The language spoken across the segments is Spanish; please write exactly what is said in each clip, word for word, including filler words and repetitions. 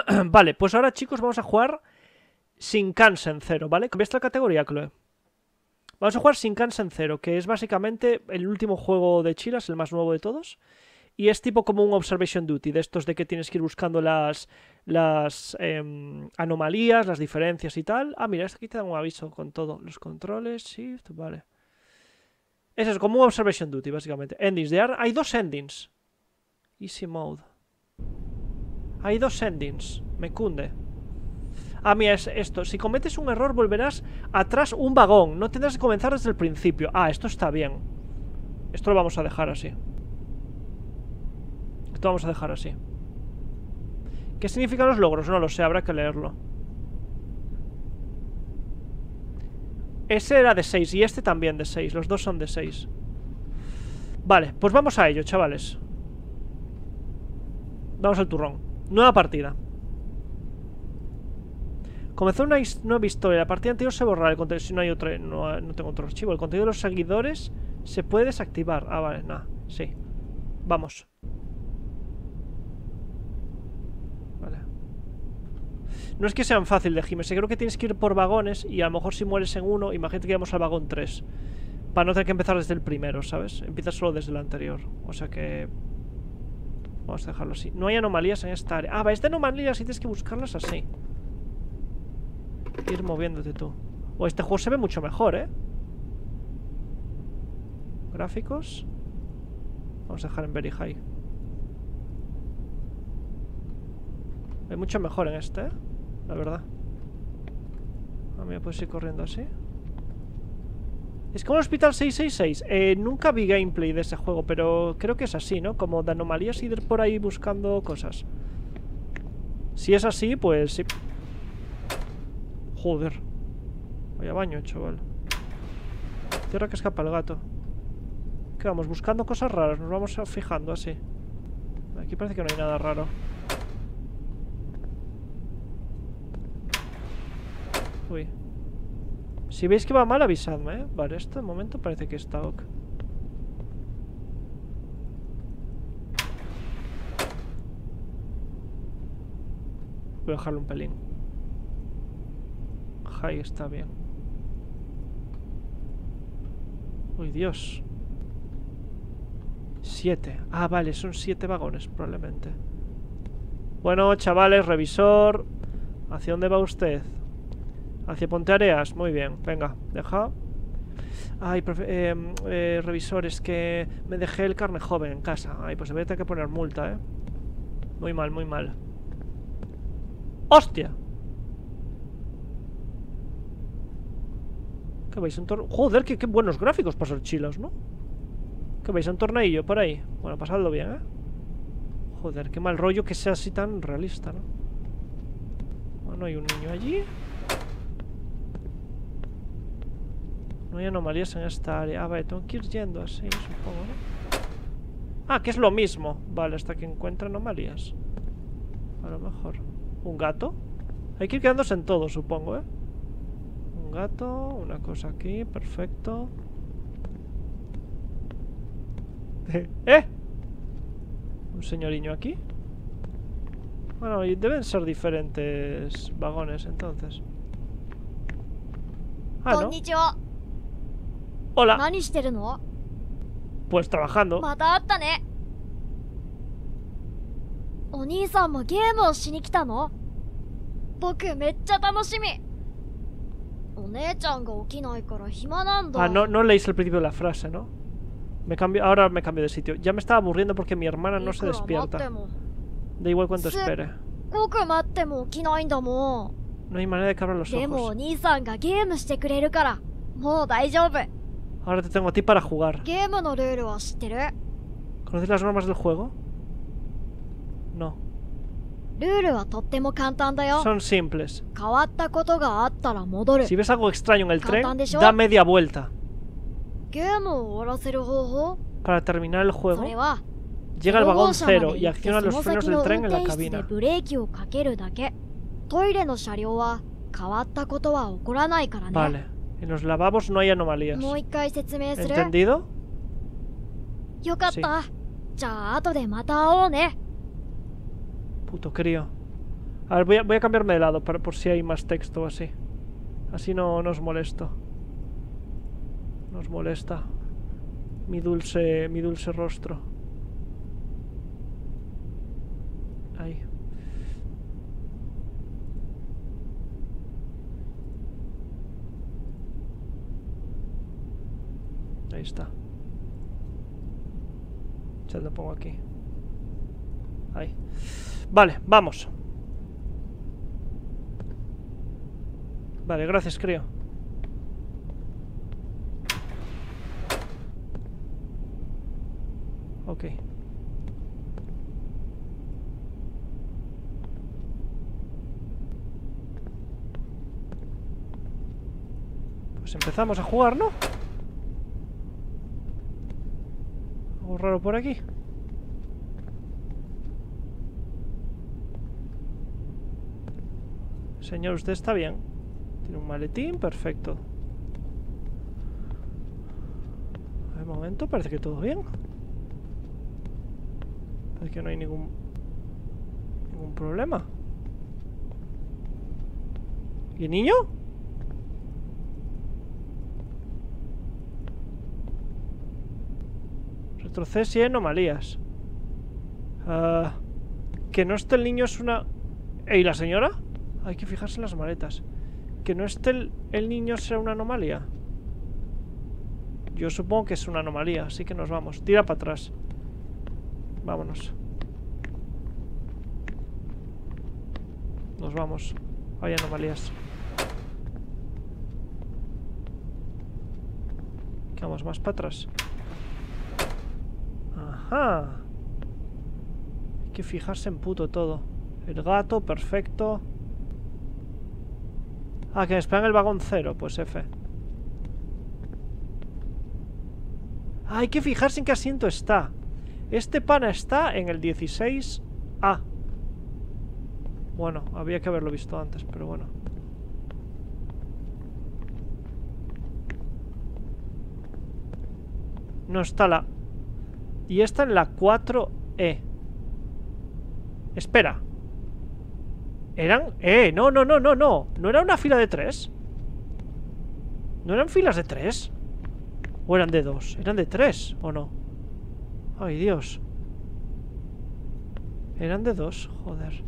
Vale, pues ahora, chicos, vamos a jugar Shinkansen cero, ¿vale? ¿Cambiaste la categoría, Chloe? Vamos a jugar Shinkansen cero, que es básicamente el último juego de Chiras, el más nuevo de todos. Y es tipo como un Observation Duty, de estos de que tienes que ir buscando las, las eh, anomalías, las diferencias y tal. Ah, mira, aquí te da un aviso con todo. Los controles, shift, vale. Eso es como un Observation Duty, básicamente. Endings, de hay dos endings. Easy mode. Hay dos endings. Me cunde. Ah, mira, es esto. Si cometes un error, volverás atrás un vagón. No tendrás que comenzar desde el principio. Ah, esto está bien. Esto lo vamos a dejar así. Esto vamos a dejar así. ¿Qué significan los logros? No lo sé, habrá que leerlo. Ese era de seis y este también de seis. Los dos son de seis. Vale, pues vamos a ello, chavales. Vamos al turrón. Nueva partida. Comenzó una nueva historia. La partida anterior se borrará. El contenido, si no hay otro, no, no tengo otro archivo. El contenido de los seguidores se puede desactivar. Ah, vale, nada, sí. Vamos. Vale. No es que sean fácil de gimes. Creo que tienes que ir por vagones. Y a lo mejor si mueres en uno, imagínate que vamos al vagón tres. Para no tener que empezar desde el primero, ¿sabes? Empiezas solo desde el anterior. O sea que... vamos a dejarlo así. No hay anomalías en esta área. Ah, va, esta anomalías y tienes que buscarlas así. Ir moviéndote tú. O este juego se ve mucho mejor, ¿eh? Gráficos. Vamos a dejar en very high. Hay mucho mejor en este, ¿eh? La verdad. A mí me puedes ir corriendo así. Es como el Hospital seiscientos sesenta y seis. Eh, nunca vi gameplay de ese juego, pero creo que es así, ¿no? Como de anomalías y ir por ahí buscando cosas. Si es así, pues sí. Joder. Vaya baño, chaval. Tierra que escapa el gato. ¿Qué vamos? Buscando cosas raras. Nos vamos fijando así. Aquí parece que no hay nada raro. Uy. Si veis que va mal, avisadme, ¿eh? Vale, esto de momento parece que está ok. Voy a dejarlo un pelín. High está bien. Uy, Dios. Siete. Ah, vale, son siete vagones, probablemente. Bueno, chavales, revisor. ¿Hacia dónde va usted? Hacia Ponteareas, muy bien, venga, deja. Ay, profe, eh, eh, revisor, es que me dejé el carne joven en casa. Ay, pues voy a tener que poner multa, eh. Muy mal, muy mal. ¡Hostia! ¿Qué veis? Un torneo. Joder, qué, qué buenos gráficos para ser chilos, ¿no? ¿Qué veis? Un torneillo por ahí. Bueno, pasadlo bien, eh. Joder, qué mal rollo que sea así tan realista, ¿no? Bueno, hay un niño allí. No hay anomalías en esta área. Ah, vale, tengo que ir yendo así, supongo, ¿no? Ah, que es lo mismo. Vale, hasta que encuentre anomalías. A lo mejor. ¿Un gato? Hay que ir quedándose en todo, supongo, ¿eh? Un gato, una cosa aquí, perfecto. ¿Eh? ¿Un señoriño aquí? Bueno, y deben ser diferentes vagones, entonces. Ah, ¿no? Hola. Pues trabajando. Ah, no, no leéis el principio de la frase, ¿no? Me cambio, ahora me cambio de sitio. Ya me estaba aburriendo porque mi hermana no se despierta. Da igual cuánto espere. No hay manera de que abra los ojos. Ahora te tengo a ti para jugar. ¿Conoces las normas del juego? No. Son simples. Si ves algo extraño en el tren, da media vuelta. Para terminar el juego, llega al vagón cero y acciona los frenos del tren en la cabina. Vale, en los lavabos no hay anomalías. ¿Entendido? Sí. Puto crío. A ver, voy a, voy a cambiarme de lado para, por si hay más texto o así. Así no, no os molesto. No os molesta mi dulce, mi dulce rostro. Ahí. Ahí está. Ya lo pongo aquí. Ahí. Vale, vamos. Vale, gracias, creo. Ok. Pues empezamos a jugar, ¿no? Algo raro por aquí. Señor, usted está bien. Tiene un maletín, perfecto. De momento parece que todo bien. Parece que no hay ningún ningún problema. ¿Y el niño? Retroceso y anomalías. Uh, que no esté el niño es una... ¿Y la señora? Hay que fijarse en las maletas. Que no esté el, el niño será una anomalía. Yo supongo que es una anomalía, así que nos vamos. Tira para atrás. Vámonos. Nos vamos. Hay anomalías. Que vamos más para atrás. Ajá. Hay que fijarse en puto todo. El gato, perfecto. Ah, que me esperan el vagón cero. Pues F. Ah, hay que fijarse en qué asiento está. Este pana está en el dieciséis A. Bueno, había que haberlo visto antes, pero bueno. No está la... Y está en la cuatro E. Espera. ¿Eran? Eh, no, no, no, no, no. ¿No era una fila de tres? ¿No eran filas de tres? ¿O eran de dos? ¿Eran de tres o no? Ay, Dios. Eran de dos, joder.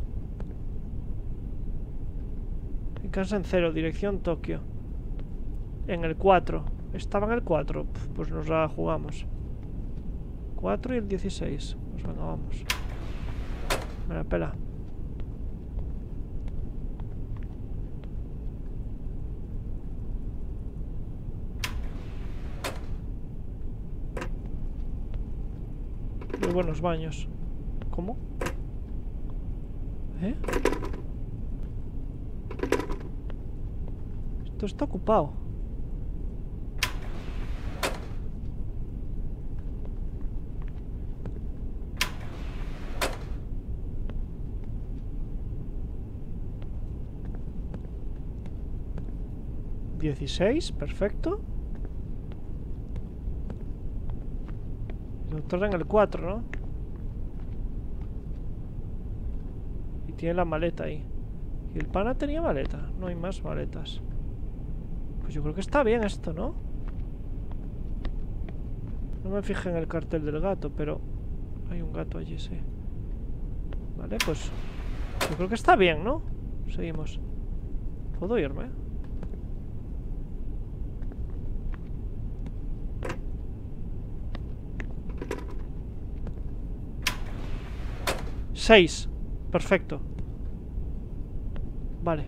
Shinkansen cero, dirección Tokio. En el cuatro. Estaba en el cuatro. Pues nos la jugamos. cuatro y el dieciséis. Pues venga, vamos. Me la pela. Muy buenos baños. ¿Cómo? ¿Eh? Esto está ocupado. dieciséis, perfecto. El doctor en el cuatro, ¿no? Y tiene la maleta ahí. ¿Y el pana tenía maleta? No hay más maletas. Pues yo creo que está bien esto, ¿no? No me fijé en el cartel del gato, pero hay un gato allí, sí. Vale, pues yo creo que está bien, ¿no? Seguimos. ¿Puedo irme? Seis. Perfecto. Vale.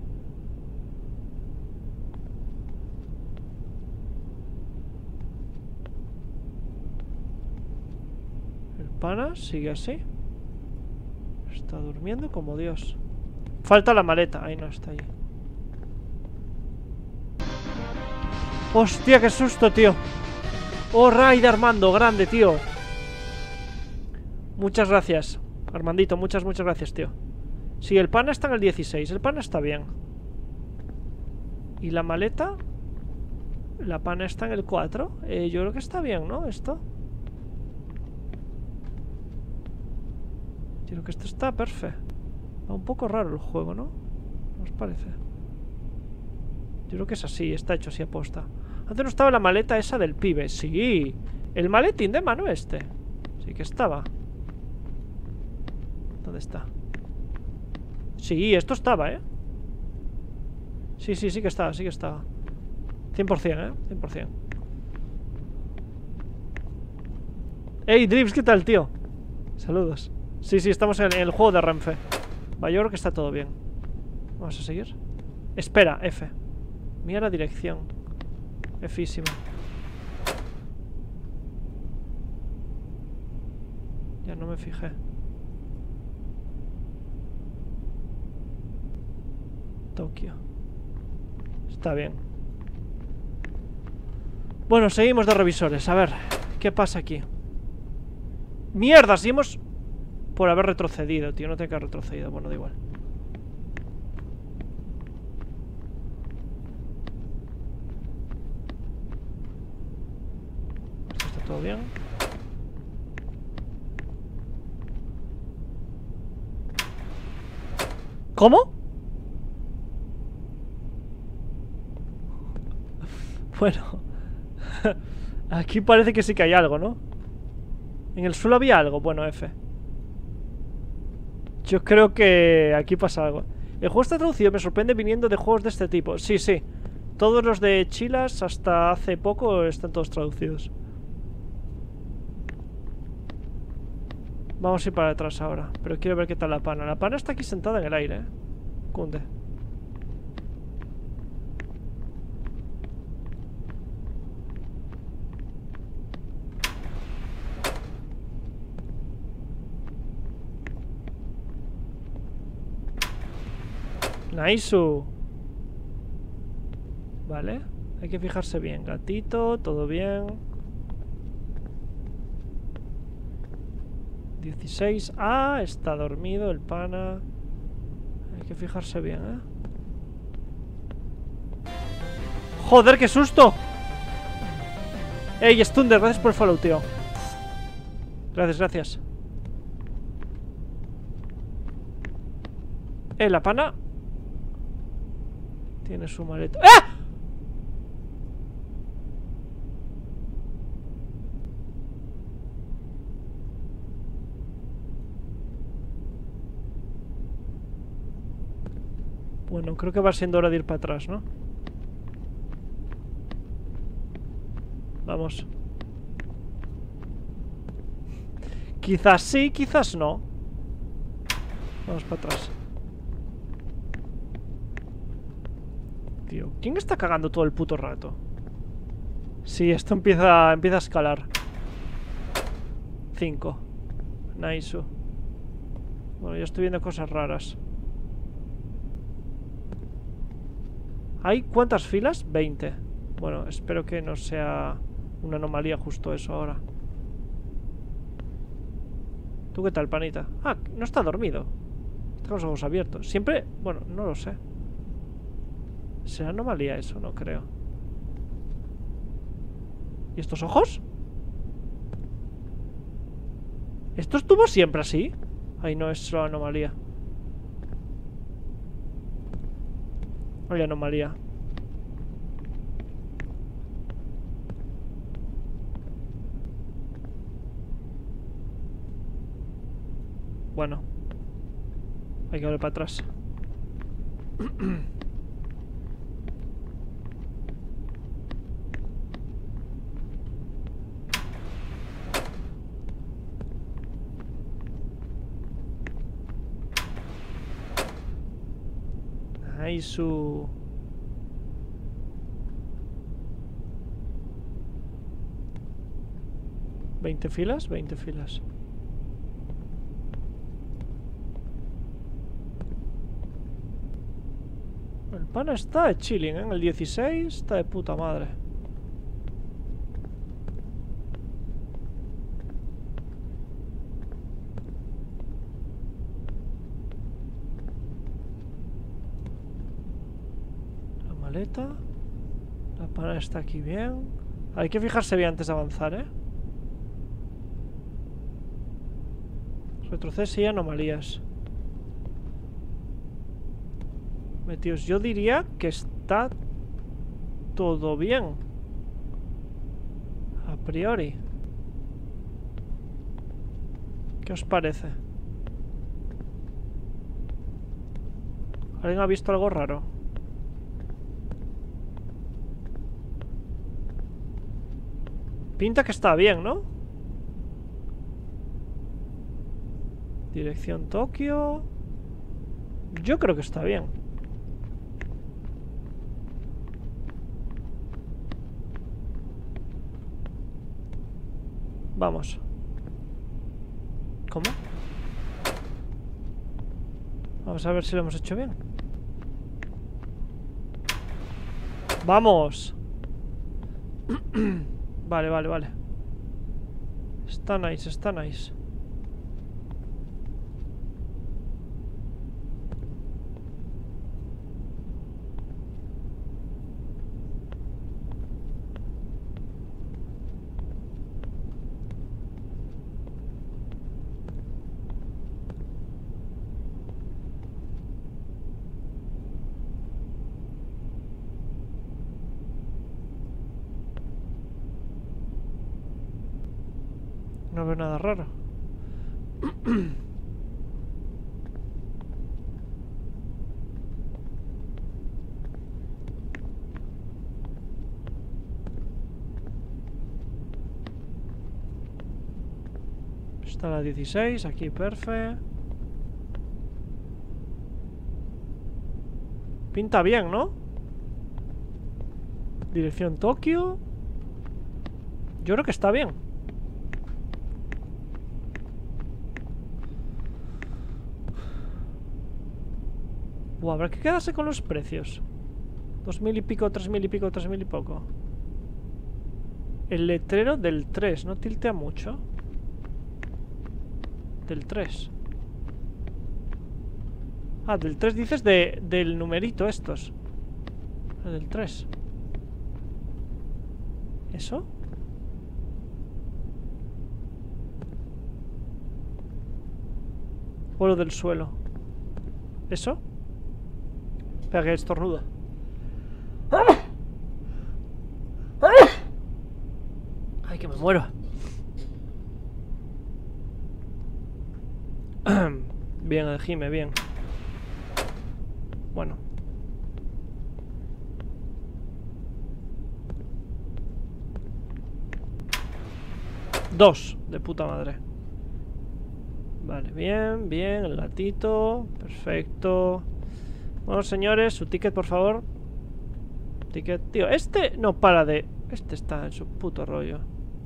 El pana sigue así. Está durmiendo como Dios. Falta la maleta. Ahí no está ahí. Hostia, qué susto, tío. Oh, Raid Armando, grande, tío. Muchas gracias, Armandito, muchas, muchas gracias, tío. Sí, el pana está en el dieciséis. El pana está bien. ¿Y la maleta? La pana está en el cuatro. eh, Yo creo que está bien, ¿no? Esto. Yo creo que esto está perfecto. Va un poco raro el juego, ¿no? ¿No os parece? Yo creo que es así, está hecho así a posta. Antes no estaba la maleta esa del pibe. Sí, el maletín de mano este. Sí que estaba. ¿Dónde está? Sí, esto estaba, ¿eh? Sí, sí, sí que estaba, sí que estaba. cien por cien, ¿eh? cien por cien. Hey, Drips, ¿qué tal, tío? Saludos. Sí, sí, estamos en el juego de Renfe. Va, yo creo que está todo bien. Vamos a seguir. Espera, F. Mira la dirección. Físima. Ya no me fijé. Tokio. Está bien. Bueno, seguimos de revisores. A ver, ¿qué pasa aquí? ¡Mierda! Si hemos... Por haber retrocedido, tío. No tengo que haber retrocedido. Bueno, da igual. Esto está todo bien. ¿Cómo? Bueno. Aquí parece que sí que hay algo, ¿no? En el suelo había algo. Bueno, F. Yo creo que aquí pasa algo. El juego está traducido, me sorprende viniendo de juegos de este tipo. Sí, sí. Todos los de Chilas hasta hace poco están todos traducidos. Vamos a ir para atrás ahora. Pero quiero ver qué tal la pana. La pana está aquí sentada en el aire, ¿eh? Cunde. Naisu. Vale. Hay que fijarse bien. Gatito, todo bien. dieciséis. Ah, está dormido el pana. Hay que fijarse bien, ¿eh? ¡Joder, qué susto! Ey, Stunder, gracias por el follow, tío. Gracias, gracias. Eh, la pana tiene su maleta. ¡Ah! Bueno, creo que va siendo hora de ir para atrás, ¿no? Vamos. Quizás sí, quizás no. Vamos para atrás. Tío, ¿quién está cagando todo el puto rato? Sí, esto empieza, empieza a escalar. Cinco. Naisu. Bueno, yo estoy viendo cosas raras. ¿Hay cuántas filas? veinte. Bueno, espero que no sea una anomalía justo eso ahora. ¿Tú qué tal, panita? Ah, no está dormido. Está con los ojos abiertos. Siempre... Bueno, no lo sé. ¿Será anomalía eso? No creo. ¿Y estos ojos? ¿Esto estuvo siempre así? Ay, no, es solo anomalía. Hay anomalía. Bueno, hay que volver para atrás. Ahí su... ¿veinte filas? veinte filas. El pana está de chilling, ¿eh? En el dieciséis está de puta madre. La maleta. La pana está aquí bien. Hay que fijarse bien antes de avanzar, ¿eh? Retroceso y anomalías. Metidos, yo diría que está todo bien. A priori. ¿Qué os parece? ¿Alguien ha visto algo raro? Pinta que está bien, ¿no? Dirección Tokio. Yo creo que está bien. Vamos. ¿Cómo? Vamos a ver si lo hemos hecho bien. ¡Vamos! Vale, vale, vale. Está nice, está nice. No veo nada raro. Está la dieciséis, aquí perfecto. Pinta bien, ¿no? Dirección Tokio. Yo creo que está bien. Buah, habrá que quedarse con los precios. Dos mil y pico, tres mil y pico, tres mil y poco. El letrero del tres, ¿no tiltea mucho? Del tres. Ah, del tres dices de, del numerito estos. El del tres. ¿Eso? O lo del suelo. ¿Eso? Espera que estornudo. Ay, que me muero. Bien, el Jime, bien. Bueno. Dos, de puta madre. Vale, bien, bien, el gatito. Perfecto. Bueno, señores, su ticket, por favor. Ticket, tío, este no para de... Este está en su puto rollo.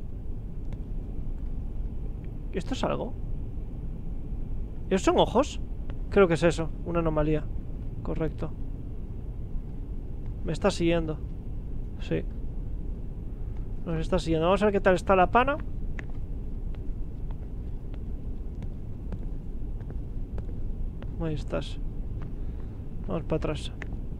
¿Esto es algo? ¿Esos son ojos? Creo que es eso, una anomalía. Correcto. Me está siguiendo. Sí. Nos está siguiendo. Vamos a ver qué tal está la pana. Ahí estás. Vamos para atrás.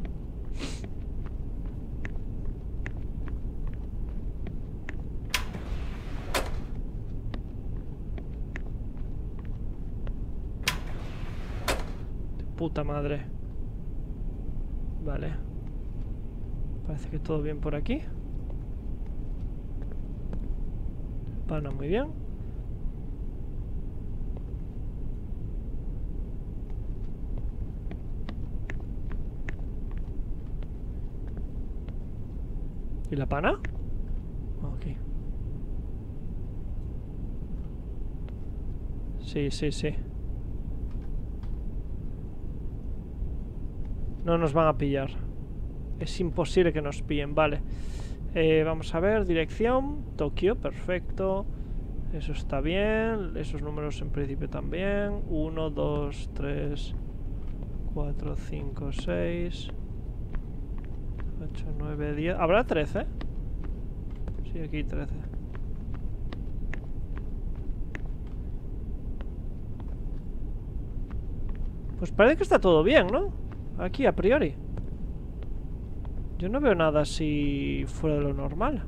De puta madre. Vale. Parece que todo bien por aquí. Pana muy bien. ¿Y la pana? Ok. Sí, sí, sí. No nos van a pillar. Es imposible que nos pillen, vale. Eh, vamos a ver, dirección Tokio, perfecto. Eso está bien. Esos números en principio también. uno, dos, tres, cuatro, cinco, seis, ocho, nueve, diez. ¿Habrá trece? Sí, aquí trece. Pues parece que está todo bien, ¿no? Aquí, a priori. Yo no veo nada así fuera de lo normal.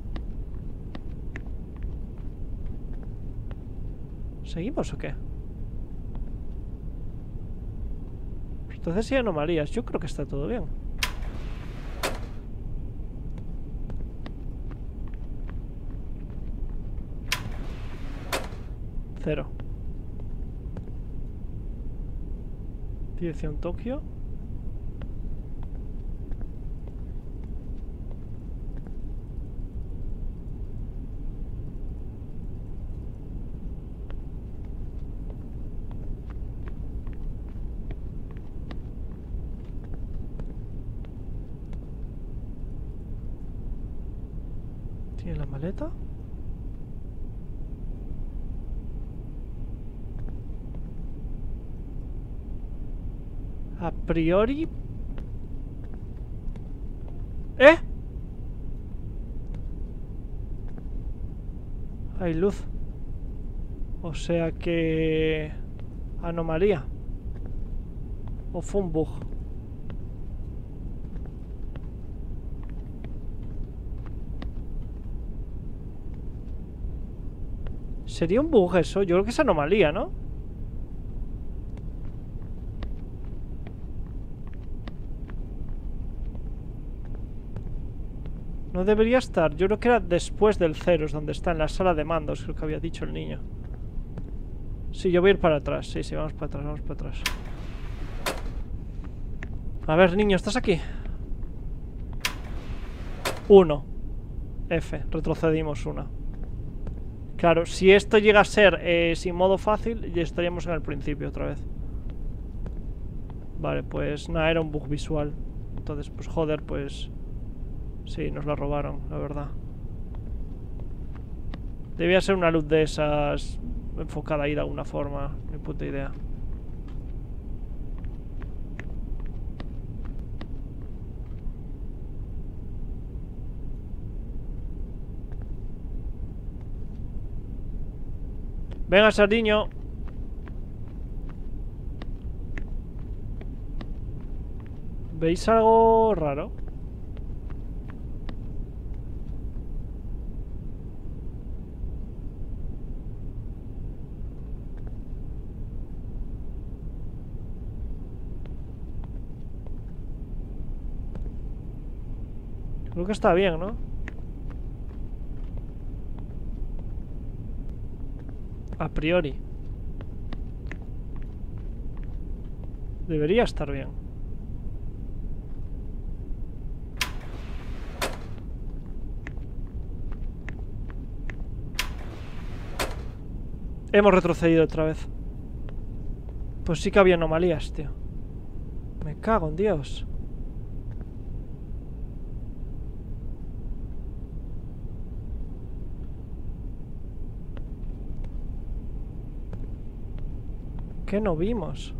¿Seguimos o qué? Entonces sí hay anomalías. Yo creo que está todo bien. Cero. Dirección Tokio. ¿Tiene la maleta? A priori... ¿Eh? Hay luz. O sea que... Anomalía. O fue un bug. Sería un bug eso. Yo creo que es anomalía, ¿no? No debería estar. Yo creo que era después del cero, es donde está, en la sala de mandos, creo que había dicho el niño. Sí, yo voy a ir para atrás. Sí, sí, vamos para atrás, vamos para atrás. A ver, niño, ¿estás aquí? Uno. F, retrocedimos una. Claro, si esto llega a ser eh, sin modo fácil, ya estaríamos en el principio otra vez. Vale, pues nada, era un bug visual. Entonces, pues joder, pues... Sí, nos la robaron, la verdad. Debía ser una luz de esas enfocada ahí de alguna forma. Ni puta idea. Venga, Sardiño. ¿Veis algo raro? Creo que está bien, ¿no? A priori. Debería estar bien. Hemos retrocedido otra vez. Pues sí que había anomalías, tío. Me cago en Dios. ¿Qué no vimos?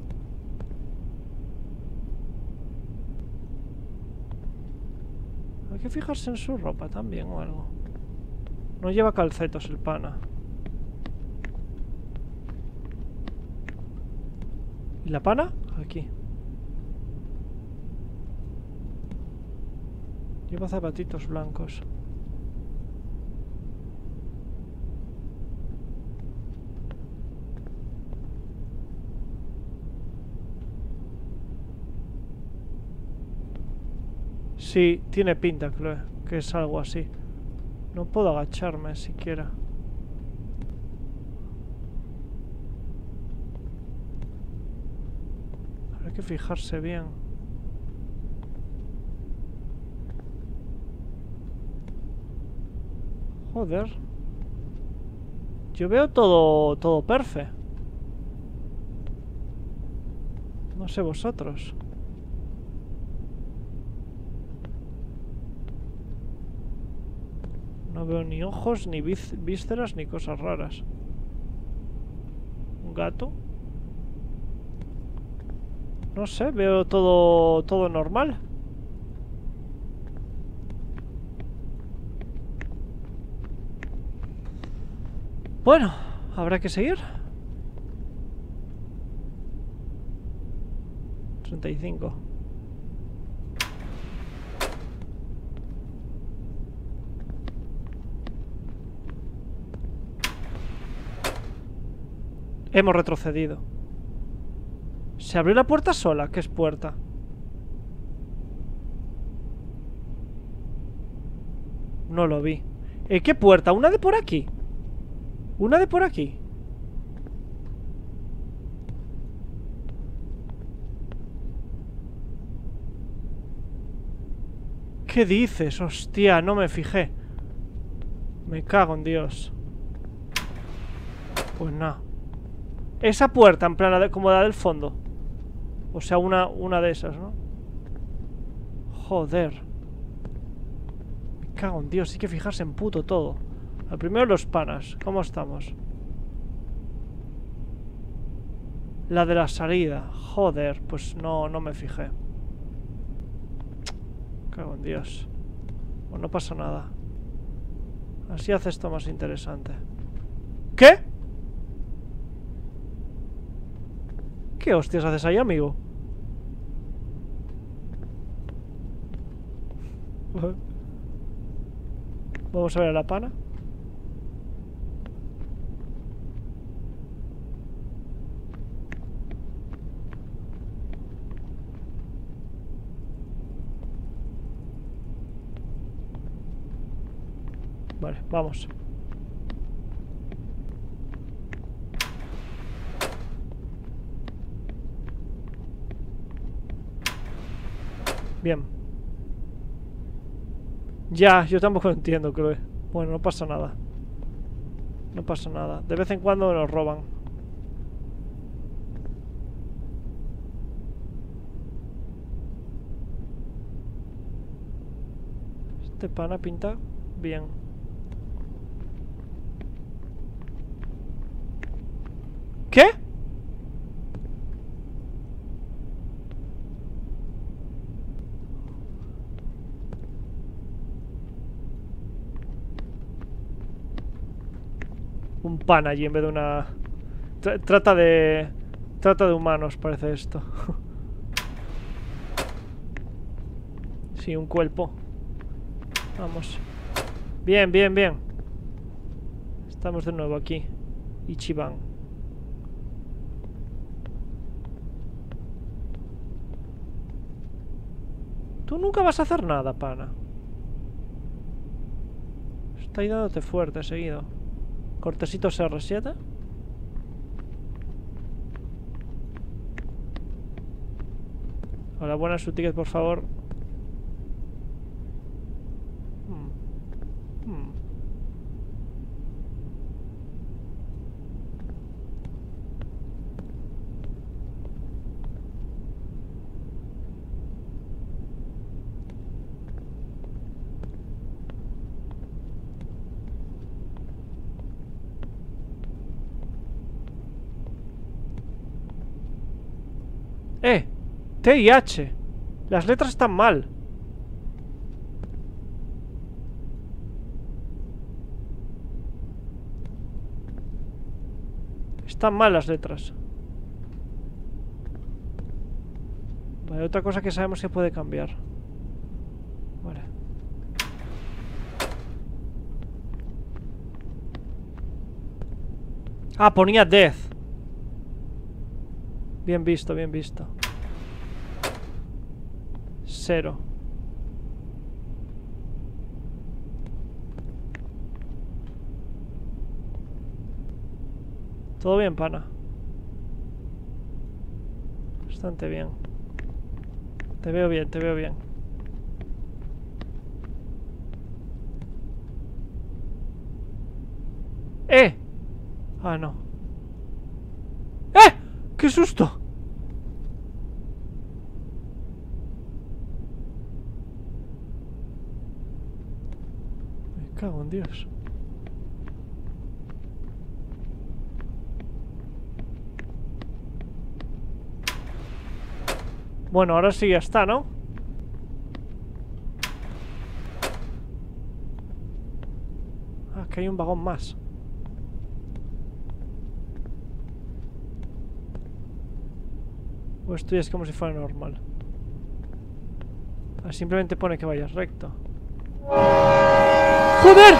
Hay que fijarse en su ropa también o algo. No lleva calcetos el pana. ¿Y la pana? Aquí. Lleva zapatitos blancos. Sí, tiene pinta, Chloe, que es algo así. No puedo agacharme siquiera. Habrá que fijarse bien. Joder. Yo veo todo, todo perfecto. No sé vosotros. No veo ni ojos, ni vísceras, ni cosas raras. ¿Un gato? No sé, veo todo, todo normal. Bueno, habrá que seguir. treinta y cinco. Hemos retrocedido. ¿Se abrió la puerta sola? ¿Qué es puerta? No lo vi. ¿Eh, qué puerta? ¿Una de por aquí? ¿Una de por aquí? ¿Qué dices? Hostia, no me fijé. Me cago en Dios. Pues nada. Esa puerta, en plan, la de- como la del fondo. O sea, una, una de esas, ¿no? Joder. Me cago en Dios, hay que fijarse en puto todo. Al primero los panas. ¿Cómo estamos? La de la salida. Joder, pues no, no me fijé. Me cago en Dios. Pues no pasa nada. Así hace esto más interesante. ¿Qué? ¿Qué hostias haces ahí, amigo? Vamos a ver a la pana. Vale, vamos. Bien. Ya, yo tampoco lo entiendo, creo. Bueno, no pasa nada. No pasa nada. De vez en cuando nos roban. Este pana pinta bien. ¿Qué? Un pan allí en vez de una... Tra- trata de... Trata de humanos, parece esto. Sí, un cuerpo. Vamos. Bien, bien, bien. Estamos de nuevo aquí. Ichiban. Tú nunca vas a hacer nada, pana. Está ahí dándote fuerte seguido. Cortesitos R siete. Hola, buenas, su ticket, por favor. Hmm. Hmm. Eh, T y H. Las letras están mal. Están mal las letras. Vale, otra cosa que sabemos que puede cambiar. Vale. Ah, ponía death. Bien visto, bien visto. Cero. Todo bien, pana. Bastante bien. Te veo bien, te veo bien. ¡Eh! Ah, no. ¡Eh! ¡Qué susto! Me cago en Dios. Bueno, ahora sí ya está, ¿no? Ah, que hay un vagón más. O esto ya es como si fuera normal. Ah, simplemente pone que vayas recto. ¡Joder!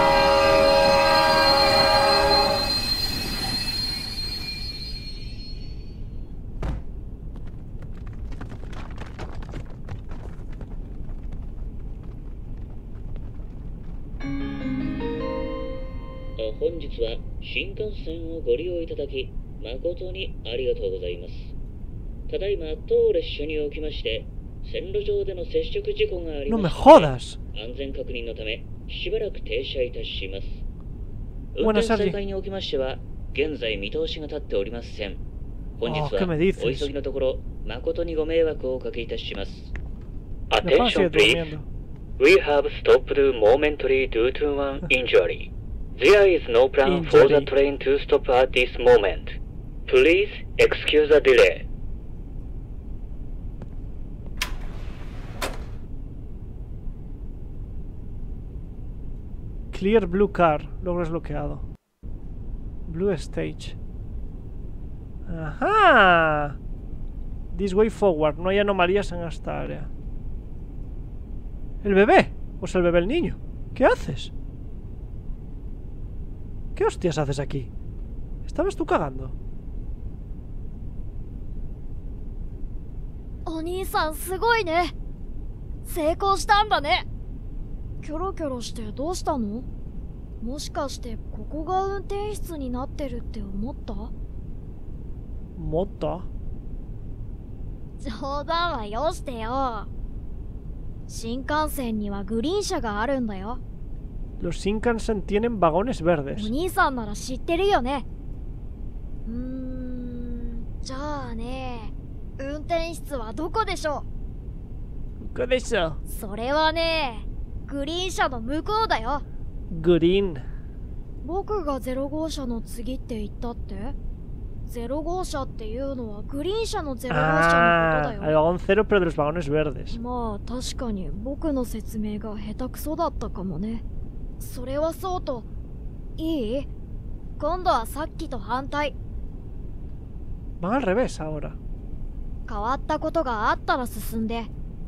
本日は新幹線をご利用いただき誠にありがとうございます。ただいま当列車におきまして線路上での接触事故がありましたので、安全確認のためしばらく停車いたします。運転再開におきましては現在見通しが立っておりません。本日はお急ぎのところ誠にご迷惑をおかけいたします。Attention please. We have stopped momentary due to one injury. There is no plan for the train to stop at this moment. Please excuse the delay. Clear blue car. Logro desbloqueado. Blue stage. Ajá. This way forward. No hay anomalías en esta área. ¿El bebé? ¿O es el bebé el niño? ¿Qué haces? ¿Qué hostias haces aquí? ¿Estabas tú cagando? Oni-san, すごいね。成功したんだね。キョロキョロしてどうしたの？もしかしてここが運転室になってるって思った？ 思った？ 冗談はよしてよ。新幹線にはグリーン車があるんだよ。 Los Shinkansen tienen vagones verdes. お兄さんなら知ってるよね。うーん、じゃあね、運転室はどこでしょう？どこでしょう？ それはね、グリーン車の向こうだよ。 グリーン。 僕がゼロ号車の次って言ったって？ゼロ号車っていうのはグリーン車のゼロ号車のことだよ。 Ah, el vagón cero pero de los vagones verdes. まあ確かに僕の説明が下手くそだったかもね。それはそうと、いい？今度はさっきと反対。 Van al revés ahora. 変わったことがあったら進んで。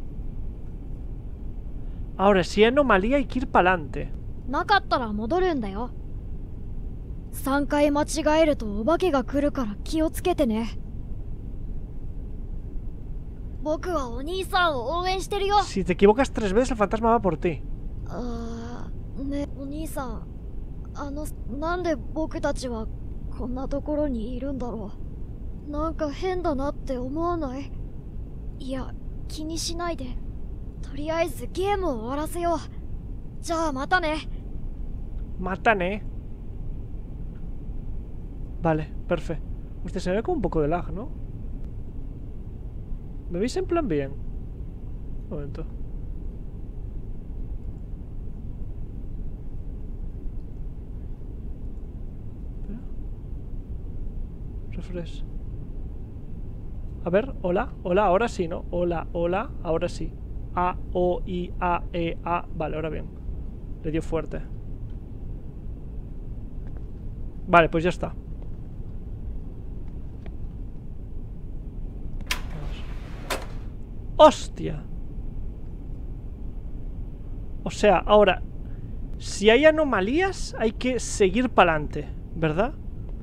Ahora, si hay anomalía hay que ir para adelante. なかったら戻るんだよ。さんかい間違えるとお化けが来るから気をつけてね。僕はお兄さんを応援してるよ。 Si te equivocas tres veces el fantasma va por ti. あー、ね、お兄さん、あの、なんで僕たちはこんなところにいるんだろう。なんか変だなって思わない？いや、気にしないで。とりあえずゲームを終わらせよう。じゃあまたね。 またね。Vale, perfecto. Usted se ve con un poco de lag, ¿no? ¿Me veis en plan bien? Un momento. Espera. Refresh. A ver, hola, hola, ahora sí, ¿no? Hola, hola, ahora sí. A, O, I, A, E, A. Vale, ahora bien. Le dio fuerte. Vale, pues ya está. ¡Hostia! O sea, ahora, si hay anomalías, hay que seguir para adelante, ¿verdad?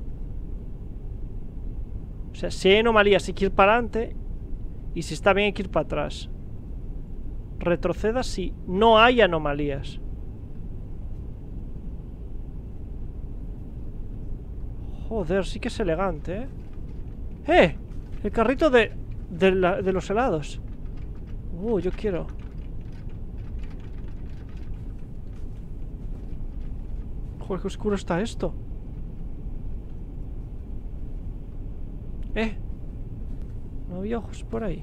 O sea, si hay anomalías, hay que ir para adelante. Y si está bien, hay que ir para atrás. Retroceda si no hay anomalías. Joder, sí que es elegante, ¿eh? ¡Eh! El carrito de, de, la, de los helados. Uh, yo quiero. Joder, qué oscuro está esto. Eh. ¿No había ojos por ahí?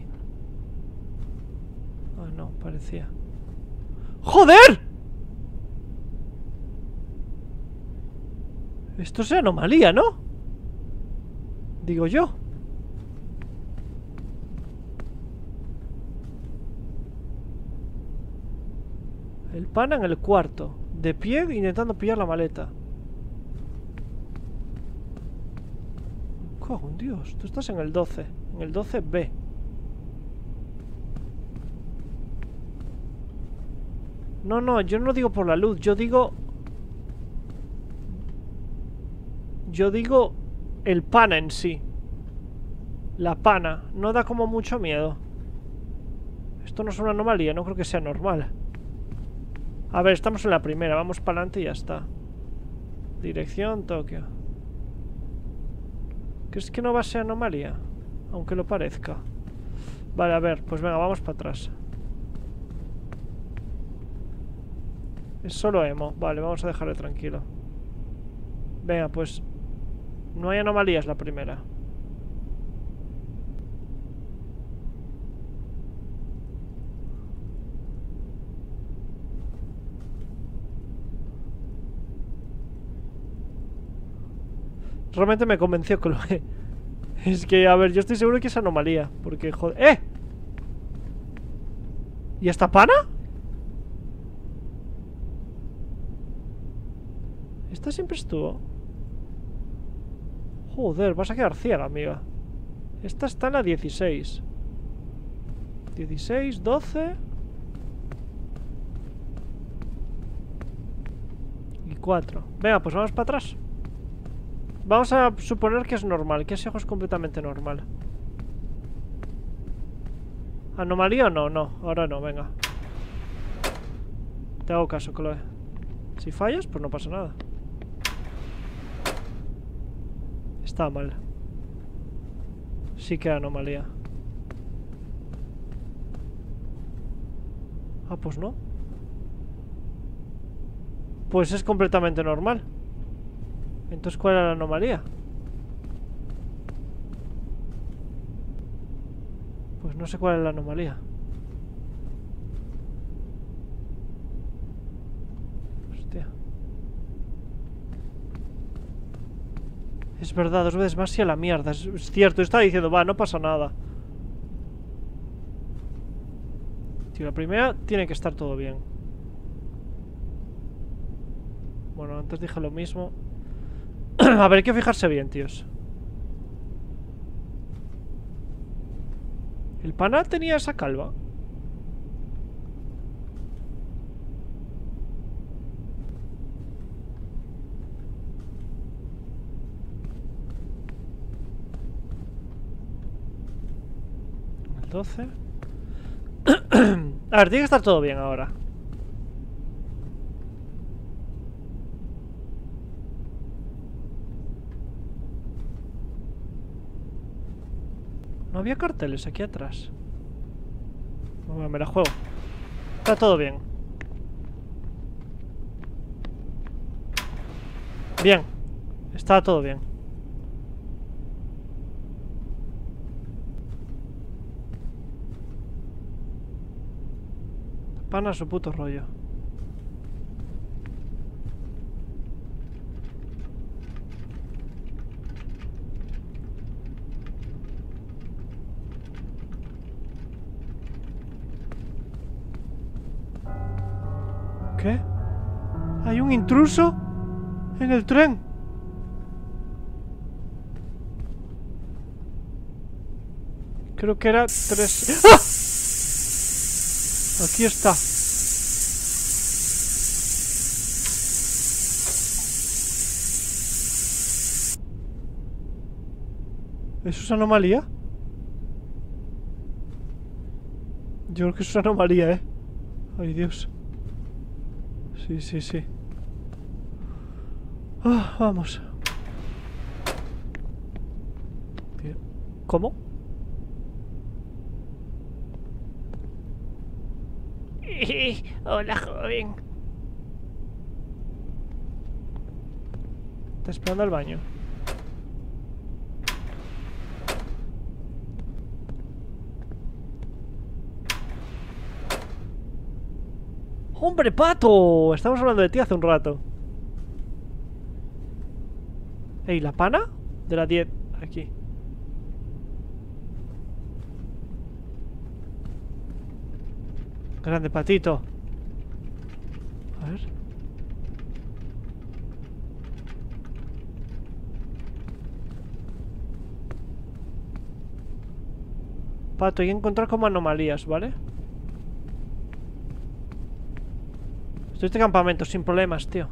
Ah, no, parecía. ¡Joder! Esto es anomalía, ¿no? Digo yo. El pana en el cuarto, de pie intentando pillar la maleta. ¡Cago en Dios! Tú estás en el doce, en el doce B. No, no, yo no digo por la luz, yo digo... Yo digo el pana en sí. La pana, no da como mucho miedo. Esto no es una anomalía, no creo que sea normal. A ver, estamos en la primera, vamos para adelante y ya está. Dirección Tokio. ¿Crees que no va a ser anomalía? Aunque lo parezca. Vale, a ver, pues venga, vamos para atrás. Es solo emo. Vale, vamos a dejarle tranquilo. Venga, pues no hay anomalías la primera. Realmente me convenció que lo ve. Es que, a ver, yo estoy seguro que es anomalía. Porque, joder... ¡Eh! ¿Y esta pana? Esta siempre estuvo. Joder, vas a quedar ciega, amiga. Esta está en la dieciséis. dieciséis, doce. Y cuatro. Venga, pues vamos para atrás. Vamos a suponer que es normal, que ese ojo es completamente normal. ¿Anomalía o no? No, ahora no, venga. Te hago caso, Chloe. Si fallas, pues no pasa nada. Está mal. Sí que era anomalía. Ah, pues no. Pues es completamente normal. Entonces, ¿cuál era la anomalía? Pues no sé cuál es la anomalía. Hostia. Es verdad, dos veces más y a la mierda. Es, es cierto, estaba diciendo, va, no pasa nada. Tío, la primera tiene que estar todo bien. Bueno, antes dije lo mismo. A ver, hay que fijarse bien, tíos. ¿El pana tenía esa calva? El doce. A ver, tiene que estar todo bien ahora. No había carteles aquí atrás. Bueno, me la juego. Está todo bien. Bien. Está todo bien. Pana su puto rollo. ¿Qué? ¿Hay un intruso en el tren? Creo que era tres... ¡Ah! Aquí está. ¿Eso es anomalía? Yo creo que es una anomalía, ¿eh? Ay, Dios. Sí, sí, sí. Ah, vamos. ¿Cómo? Hola, joven. Está esperando al baño. ¡Hombre, pato! Estamos hablando de ti hace un rato. Ey, ¿la pana? De la diez. Aquí. Grande patito. A ver. Pato, hay que encontrar como anomalías, ¿vale? Estoy en este campamento sin problemas, tío.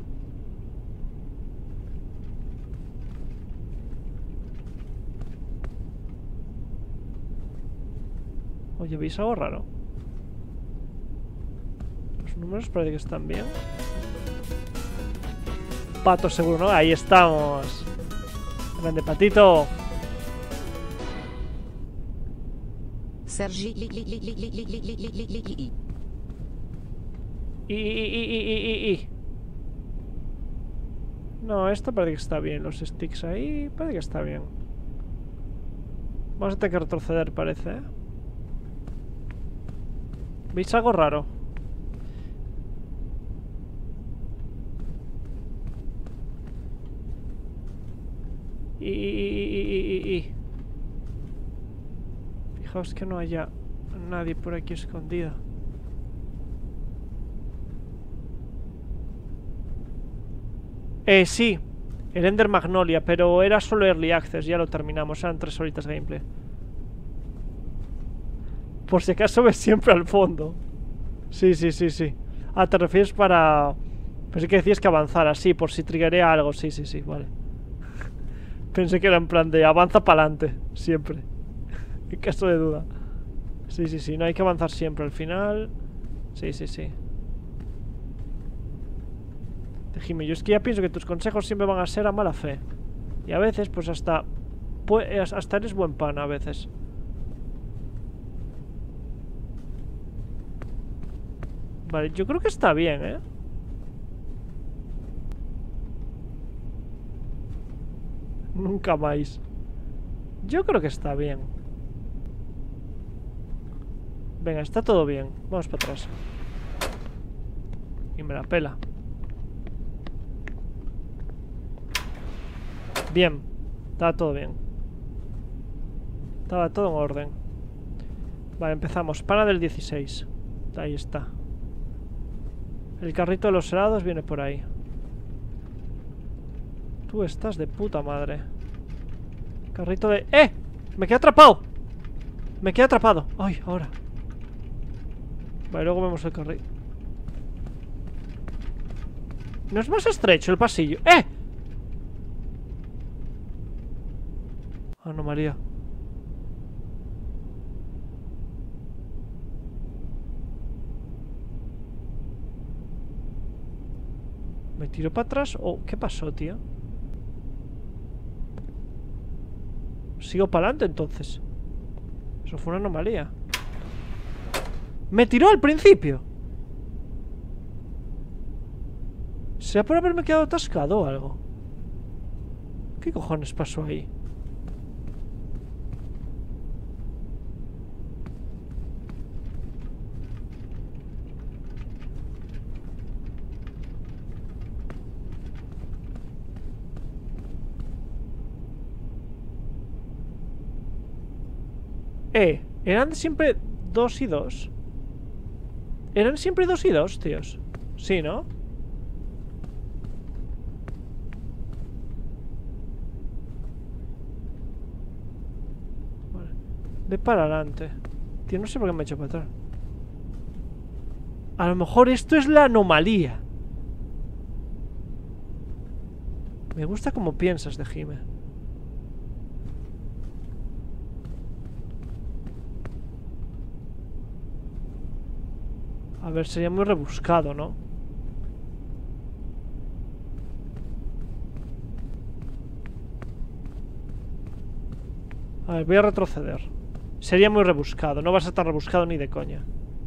Oye, ¿veis algo raro? Los números parece que están bien. Pato seguro, ¿no? Ahí estamos. Grande Patito. Sergi. Y, y, y, y, y. No, esto parece que está bien. Los sticks ahí, parece que está bien. Vamos a tener que retroceder, parece, ¿eh? ¿Veis algo raro? Y, y, y, y, y. Fijaos que no haya nadie por aquí escondido. Eh, sí. El Ender Magnolia, pero era solo Early Access. Ya lo terminamos, eran tres horitas de gameplay. Por si acaso ves siempre al fondo. Sí, sí, sí, sí. Ah, te refieres para... Pensé que decías que avanzara, sí, por si triggeré algo. Sí, sí, sí, vale. Pensé que era en plan de avanza para adelante, siempre. En caso de duda. Sí, sí, sí, no hay que avanzar siempre al final. Sí, sí, sí. Déjame, yo es que ya pienso que tus consejos siempre van a ser a mala fe. Y a veces, pues hasta... Pues, hasta eres buen pan a veces. Vale, yo creo que está bien, ¿eh? Nunca más. Yo creo que está bien. Venga, está todo bien. Vamos para atrás. Y me la pela. Bien. Estaba todo bien. Estaba todo en orden. Vale, empezamos. Pana del dieciséis. Ahí está. El carrito de los helados viene por ahí. Tú estás de puta madre. Carrito de... ¡Eh! ¡Me quedé atrapado! Me quedé atrapado. ¡Ay, ahora! Vale, luego vemos el carrito. No es más estrecho el pasillo. ¡Eh! Anomalía. ¿Me tiro para atrás o qué pasó, tío? Sigo para adelante entonces. Eso fue una anomalía. Me tiró al principio. ¿Será por haberme quedado atascado o algo? ¿Qué cojones pasó ahí? Eh, eran siempre dos y dos. Eran siempre dos y dos, tíos. Sí, ¿no? Vale. Ve para adelante. Tío, no sé por qué me he hecho para atrás. A lo mejor esto es la anomalía. Me gusta cómo piensas, de Jime. A ver, sería muy rebuscado, ¿no? A ver, voy a retroceder. Sería muy rebuscado, no va a ser tan rebuscado ni de coña.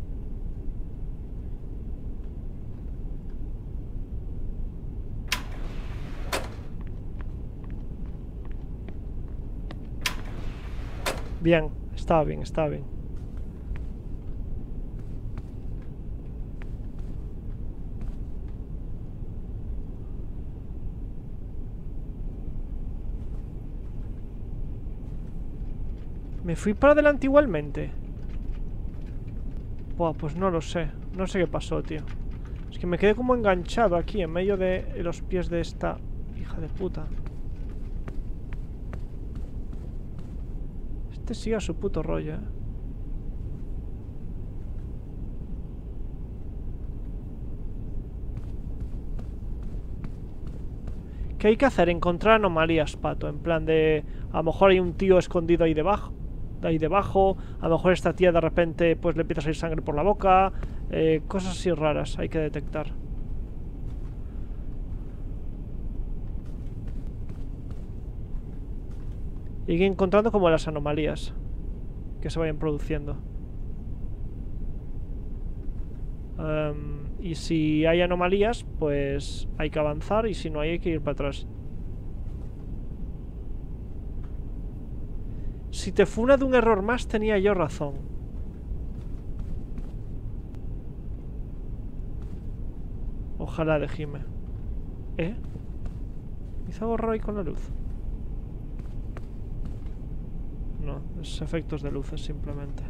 Bien, estaba bien, estaba bien. ¿Me fui para adelante igualmente? Buah, pues no lo sé. No sé qué pasó, tío. Es que me quedé como enganchado aquí, en medio de los pies de esta hija de puta. Este sigue a su puto rollo, eh. ¿Qué hay que hacer? Encontrar anomalías, pato. En plan de... A lo mejor hay un tío escondido ahí debajo. De ahí debajo. A lo mejor esta tía de repente pues le empieza a salir sangre por la boca. Eh, cosas así raras hay que detectar. Y hay que ir encontrando como las anomalías que se vayan produciendo. Um, y si hay anomalías, pues hay que avanzar, y si no hay, hay que ir para atrás. Si te funa de un error más, tenía yo razón. Ojalá de Jime. ¿Eh? ¿Hizo borrar ahí con la luz? No, es efectos de luces simplemente.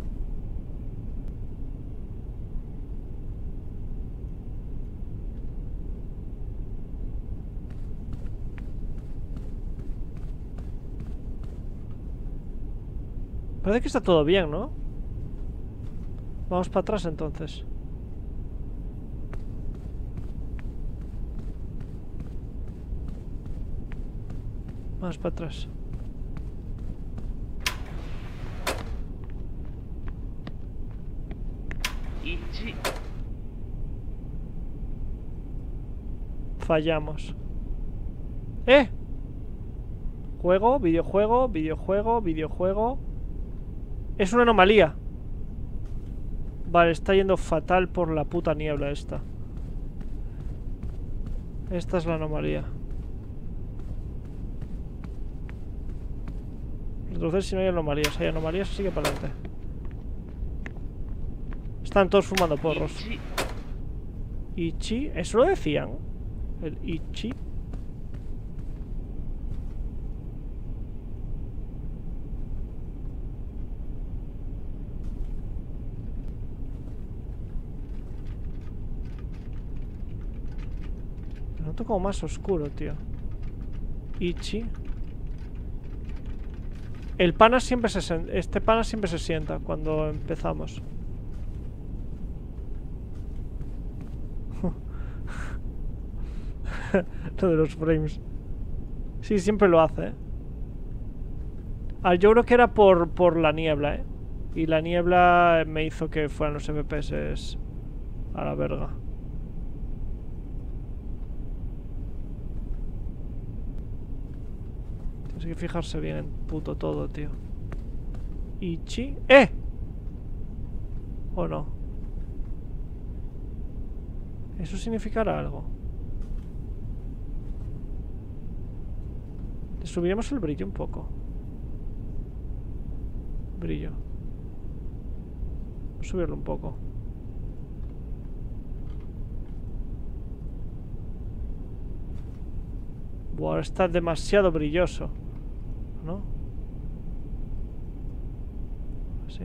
Parece que está todo bien, ¿no? Vamos para atrás entonces. Vamos para atrás. Fallamos. ¡Eh! Juego, videojuego, videojuego, videojuego. Es una anomalía. Vale, está yendo fatal por la puta niebla esta. Esta es la anomalía. Entonces si no hay anomalías, hay anomalías, sigue para adelante. Están todos fumando porros. Ichi, ¿eso lo decían? El Ichi. Lo noto como más oscuro, tío. Ichi. El pana siempre se sienta. Este pana siempre se sienta cuando empezamos. Lo de los frames. Sí, siempre lo hace, ¿eh? Ah, yo creo que era por, por la niebla, ¿eh? Y la niebla me hizo que fueran los F P S a la verga. Tienes que fijarse bien en puto todo, tío. Ichi. ¡Eh! ¿O no? ¿Eso significará algo? Le subiremos el brillo un poco. Brillo. Vamos a subirlo un poco. Buah, ahora está demasiado brilloso, ¿no? Así.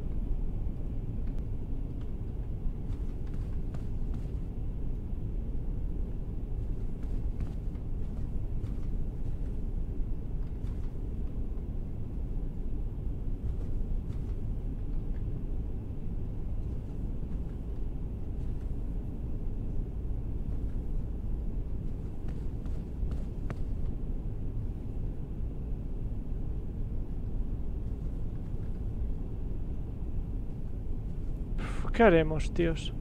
¿Qué haremos, tíos?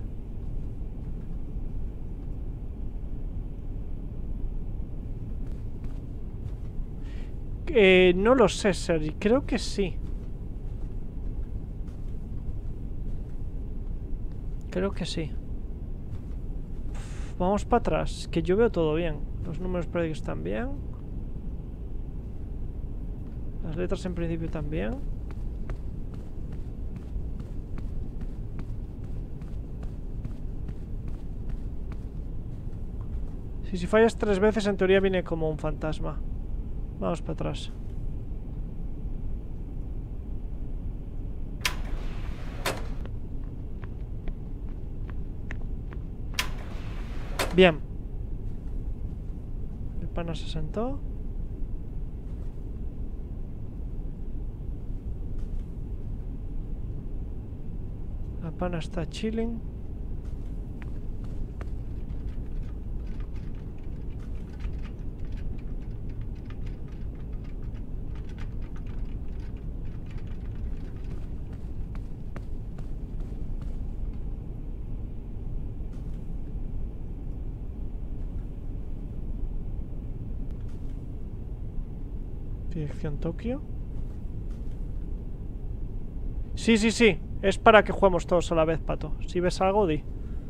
Eh, no lo sé, Sergi. Creo que sí. Creo que sí. Uf, vamos para atrás, que yo veo todo bien. Los números parece que están bien. Las letras en principio también. Y si fallas tres veces, en teoría viene como un fantasma. Vamos para atrás. Bien. El pana se sentó. La pana está chilling. Dirección Tokio. Sí, sí, sí. Es para que juguemos todos a la vez, pato. Si ves algo, di.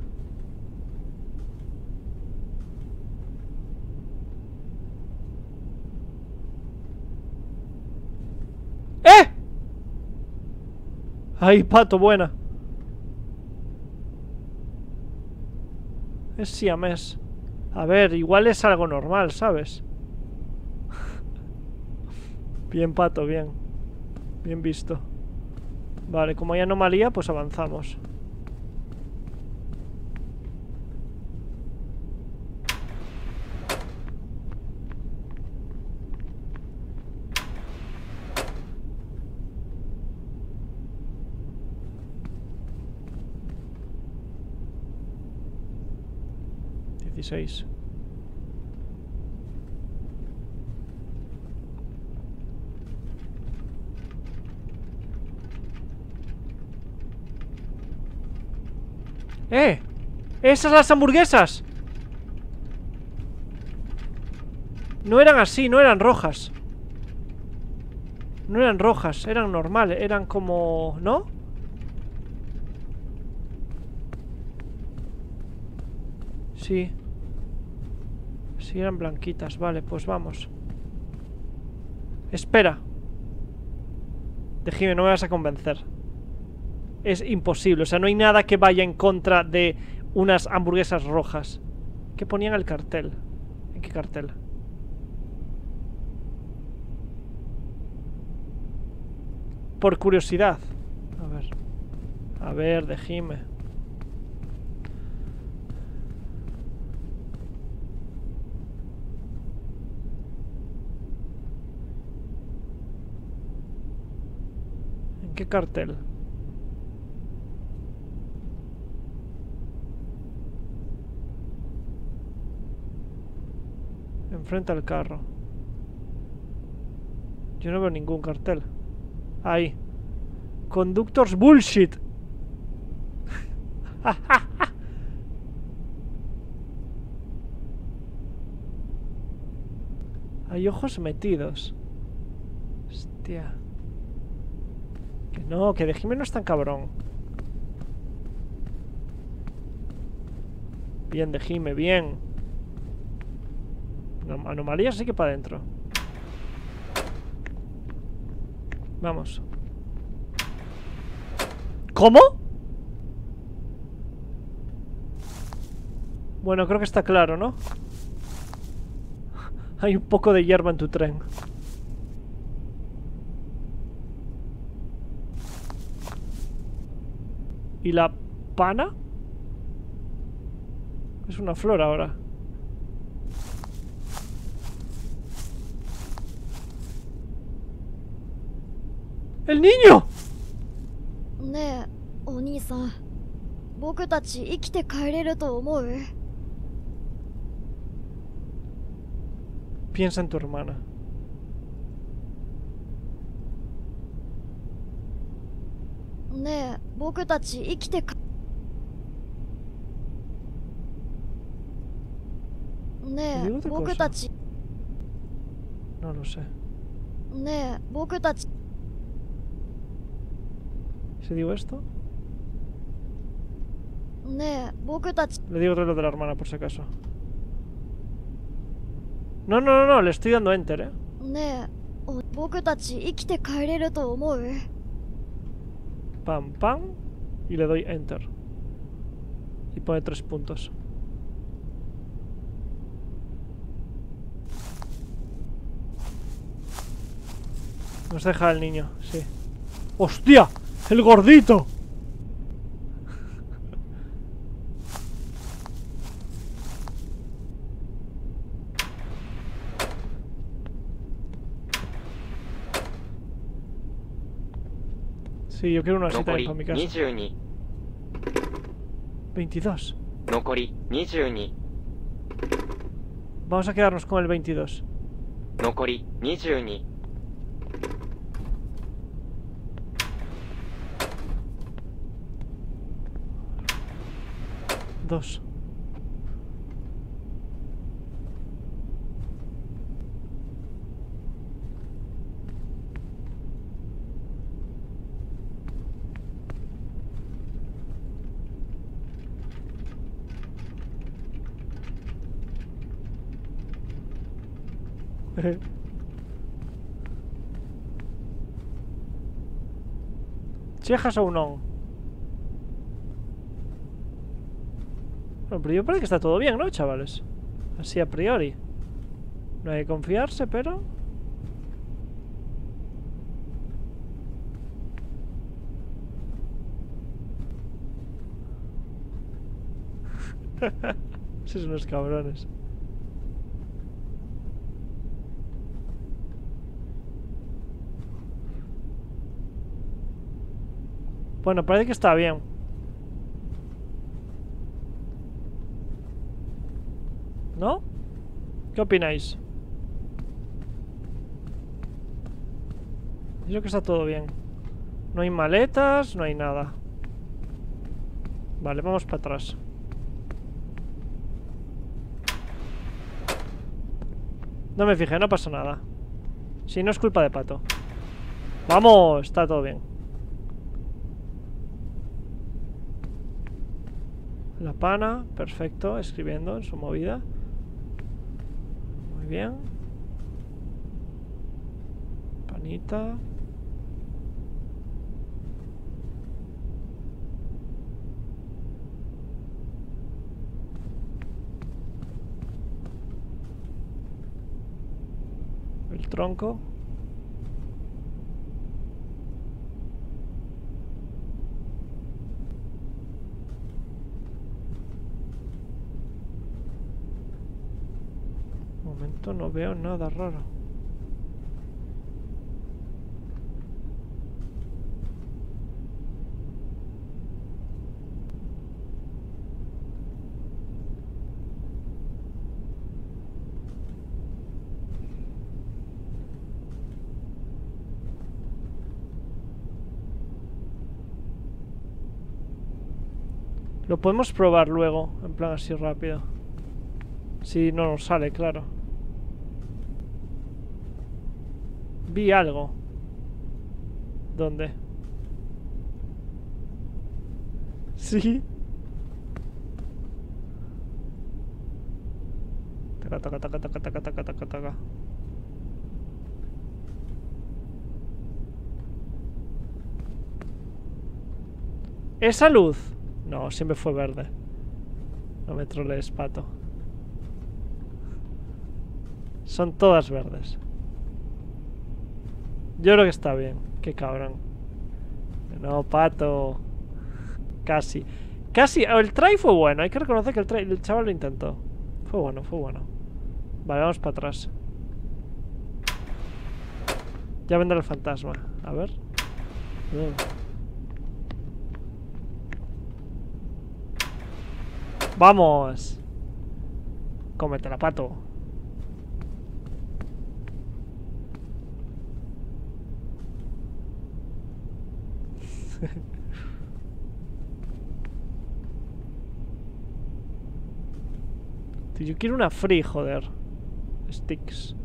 ¡Eh! ¡Ay, pato, buena! Es siamés. A ver, igual es algo normal, ¿sabes? Bien, pato, bien. Bien visto. Vale, como hay anomalía, pues avanzamos. dieciséis. ¡Eh! ¡Esas las hamburguesas! No eran así, no eran rojas. No eran rojas, eran normales, eran como... ¿no? Sí. Sí, eran blanquitas, vale, pues vamos. Espera. Déjame, no me vas a convencer. Es imposible, o sea, no hay nada que vaya en contra de unas hamburguesas rojas. ¿Qué ponían el cartel? ¿En qué cartel? Por curiosidad. A ver. A ver, déjame. ¿En qué cartel? Enfrente al carro. Yo no veo ningún cartel. Ahí. Conductors bullshit. Hay ojos metidos. Hostia. Que no, que Dejime no es tan cabrón. Bien, Dejime, bien. Anomalías sí que para adentro. Vamos. ¿Cómo? Bueno, creo que está claro, ¿no? Hay un poco de hierba en tu tren. ¿Y la pana? Es una flor ahora. ¡El niño! ねえお兄さん、僕たち生きて帰れると思う？ Piensa en tu hermana. ねえ僕たち生きてかねえ Digo otra 僕 cosa. たち No lo sé. ねえ僕たち ¿Si digo esto? ねえ僕たち Le digo todo lo de la hermana por si acaso. No, no, no, no, le estoy dando enter, eh. ねえお僕たち生きて帰れると思う？ Pam, pam. Y le doy enter. Y pone tres puntos. Nos deja el niño, sí. ¡Hostia! ¡El gordito! Sí, yo quiero una cita para mi casa. にじゅうに veintidós. 残りにじゅうに Vamos a quedarnos con el veintidós. 残りにじゅうに Dos. Chejas o no. Bueno, pero yo parece que está todo bien, ¿no, chavales? Así a priori. No hay que confiarse, pero... Esos son unos cabrones. Bueno, parece que está bien. ¿No? ¿Qué opináis? Yo creo que está todo bien. No hay maletas, no hay nada. Vale, vamos para atrás. No me fijé, no pasa nada. Si no es culpa de Pato. ¡Vamos! Está todo bien. La pana, perfecto, escribiendo en su movida. Muy bien. Panita. El tronco. Un momento, no veo nada raro. Lo podemos probar luego, en plan así rápido. Si no nos sale, claro. Vi algo. ¿Dónde? Sí. Taca, taca, taca, taca, taca, taca, taca, taca. ¿Esa luz? No, siempre fue verde. No me trolees, Pato. Son todas verdes. Yo creo que está bien. Qué cabrón. No, Pato. Casi. Casi. El try fue bueno. Hay que reconocer que el, try, el chaval lo intentó. Fue bueno, fue bueno. Vale, vamos para atrás. Ya vendrá el fantasma. A ver. Uh. ¡Vamos! Cómetela, Pato. Tío, yo quiero una free, joder. Sticks.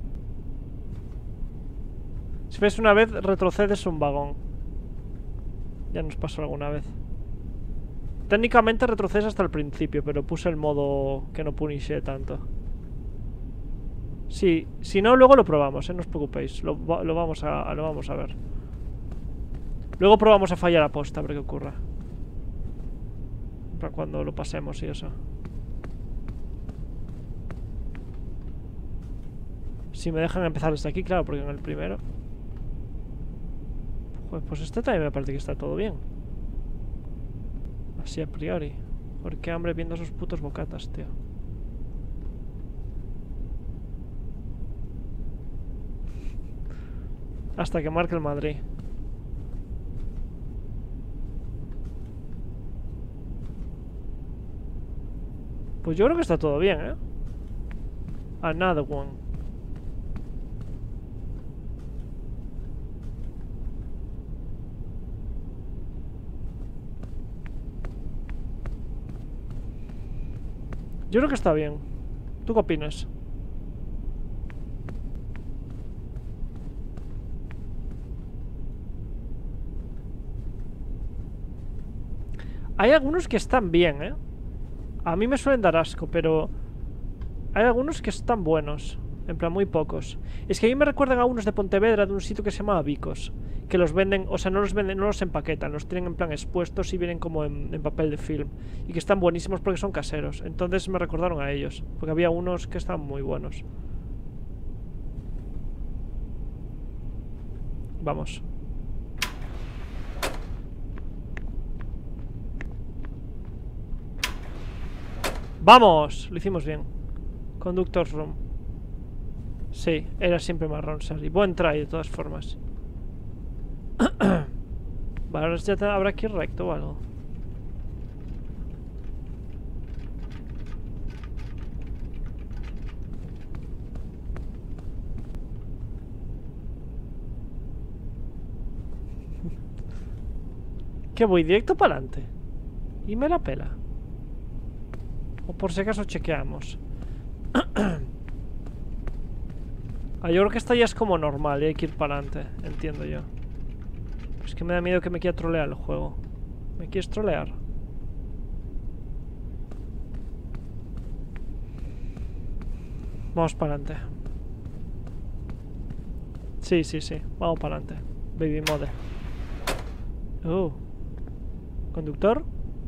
Si ves una vez, retrocedes un vagón. Ya nos pasó alguna vez. Técnicamente retrocedes hasta el principio, pero puse el modo que no puniše tanto. Sí, si no, luego lo probamos, eh, no os preocupéis. Lo, lo, vamos, a, lo vamos a ver. Luego probamos a fallar a posta, a ver qué ocurra. Para cuando lo pasemos y eso. Si me dejan empezar desde aquí, claro, porque en el primero... Joder, pues este también me parece que está todo bien. Así a priori. ¿Por qué hambre viendo esos putos bocatas, tío? Hasta que marque el Madrid. Pues yo creo que está todo bien, ¿eh? Another one. Yo creo que está bien. ¿Tú qué opinas? Hay algunos que están bien, ¿eh? A mí me suelen dar asco, pero... Hay algunos que están buenos. En plan, muy pocos. Es que a mí me recuerdan a unos de Pontevedra, de un sitio que se llama Vicos. Que los venden, o sea, no los venden, no los empaquetan, los tienen en plan expuestos y vienen como en, en papel de film. Y que están buenísimos porque son caseros. Entonces me recordaron a ellos. Porque había unos que estaban muy buenos. Vamos. ¡Vamos! Lo hicimos bien. Conductor's Room. Sí, era siempre marrón, Sergi. Buen try, de todas formas. Vale, ahora ya te- habrá que ir recto o algo. Que voy directo para adelante. Y me la pela. O por si acaso chequeamos. Ah, yo creo que esta ya es como normal y hay que ir para adelante. Entiendo yo. Es que me da miedo que me quiera trolear el juego. ¿Me quieres trolear? Vamos para adelante. Sí, sí, sí. Vamos para adelante. Baby mode. Oh. ¿Conductor?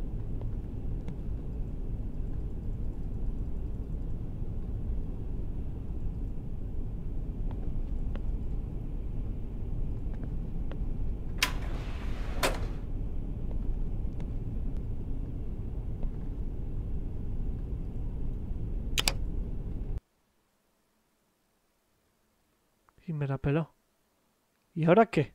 Y me la peló. ¿Y ahora qué?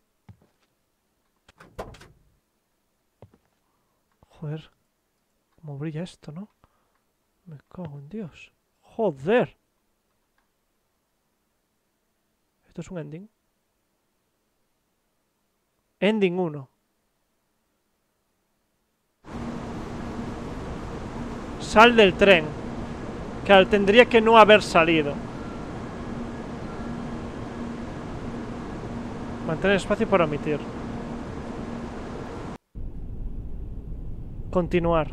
Joder. ¿Cómo brilla esto, no? Me cago en Dios. Joder. ¿Esto es un ending? Ending uno. Sal del tren. Claro, tendría que no haber salido. Mantener espacio para omitir. Continuar.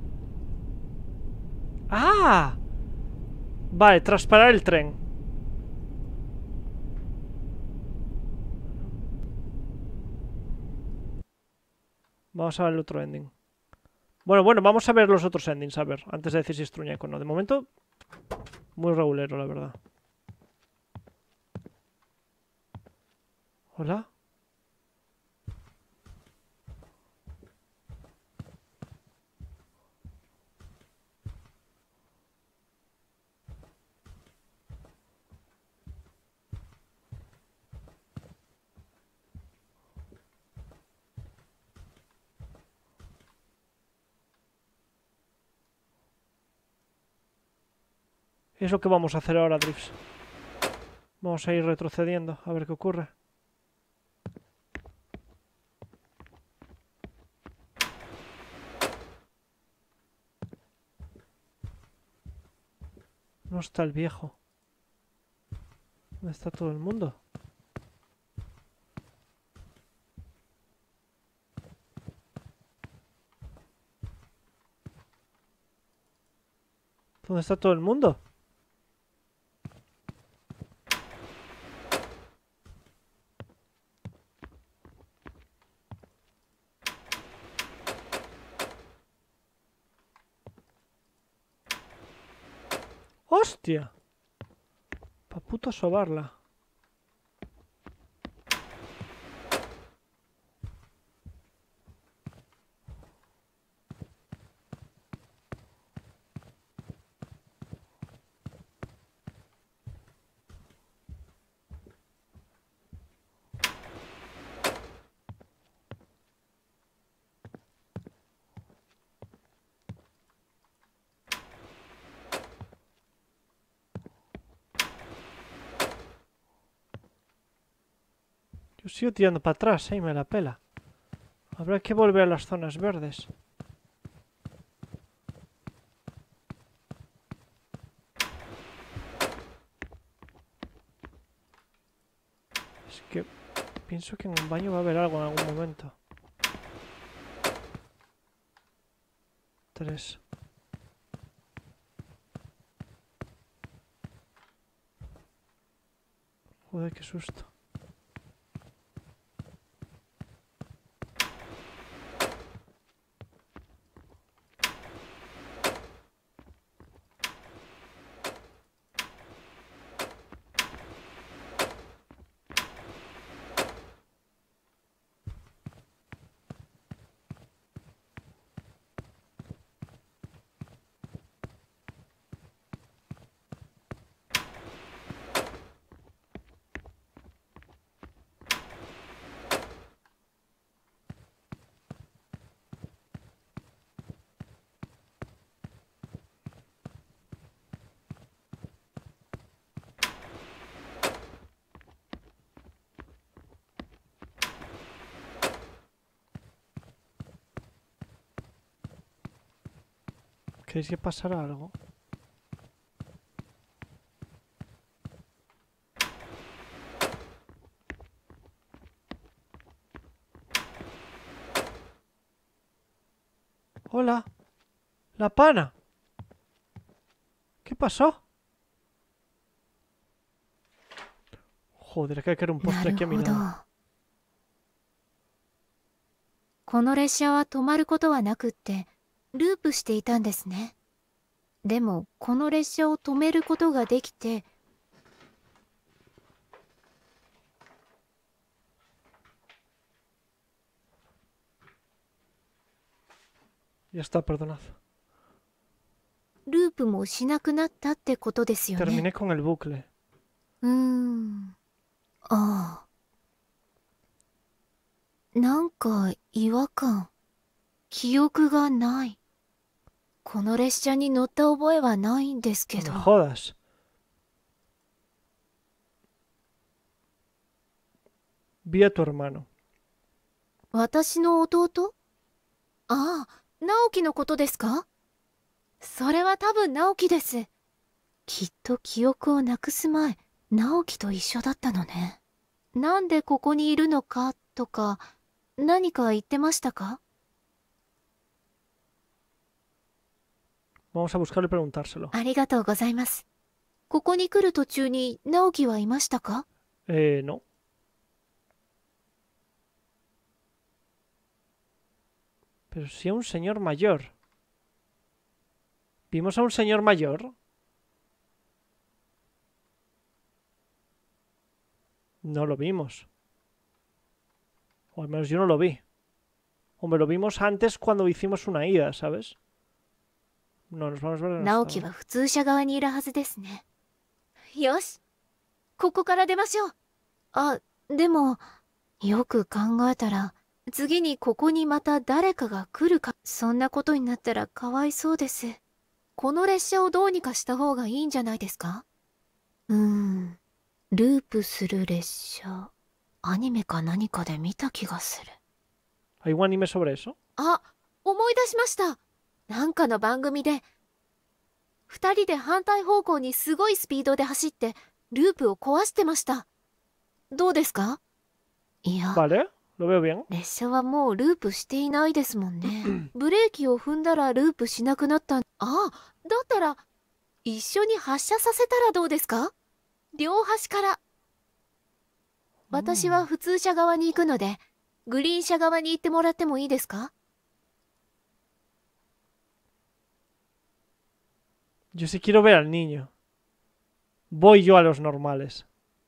¡Ah! Vale, tras parar el tren. Vamos a ver el otro ending. Bueno, bueno, vamos a ver los otros endings, a ver, antes de decir si es truñaco o no. De momento, muy regulero, la verdad. ¿Hola? Es lo que vamos a hacer ahora, Drifts. Vamos a ir retrocediendo, a ver qué ocurre. No está el viejo. ¿Dónde está todo el mundo? ¿Dónde está todo el mundo? ¡Hostia! Pa' puto sobarla. Yo sigo tirando para atrás, eh, y me la pela. Habrá que volver a las zonas verdes. Es que pienso que en un baño va a haber algo en algún momento. Tres. . Joder, qué susto. ¿Queréis que pasara algo? Hola. La pana. ¿Qué pasó? Joder, que hay que hacer un な postre る aquí a mi ほど。 lado. この列車は止まることはなくってループしていたんですね。でもこの列車を止めることができて、 Ya está, perdonad. ループもしなくなったってことですよね。 Terminé con el bucle. うーん。ああ。なんか違和感。記憶がない。この列車に乗った覚えはないんですけ No ど。 me jodas. Vi a tu hermano. 私の弟？ああ、直樹のことですか？それは多分直樹です。きっと記憶をなくす前、直樹と一緒だったのね。なんでここにいるのかとか、何か言ってましたか？ Vamos a buscarlo y preguntárselo. ありがとうございます。ここに来る途中に直樹はいましたか？ Eh, no. Pero sí a un señor mayor. ¿Vimos a un señor mayor? No lo vimos. O al menos yo no lo vi. O me lo vimos antes cuando hicimos una ida, ¿sabes? No, nos vamos a ver en 直 esta 樹 hora. は普通車側にいるはずですね。よし、ここから出ましょう。あ、でも、よく考えたら、次にここにまた誰かが来るか、そんなことになったらかわいそうです。この列車をどうにかした方がいいんじゃないですか？うーん、ループする列車、アニメか何かで見た気がする。 ¿Hay un anime sobre eso? あ、思い出しました。なんかの番組で二人で反対方向にすごいスピードで走ってループを壊してました。どうですか？いや、 Vale, lo veo bien. 列車はもうループしていないですもんね。ブレーキを踏んだらループしなくなった。ああ、だったら一緒に発車させたらどうですか？両端から。私は普通車側に行くので、グリーン車側に行ってもらってもいいですか？ Yo sí quiero ver al niño. Voy yo a los normales.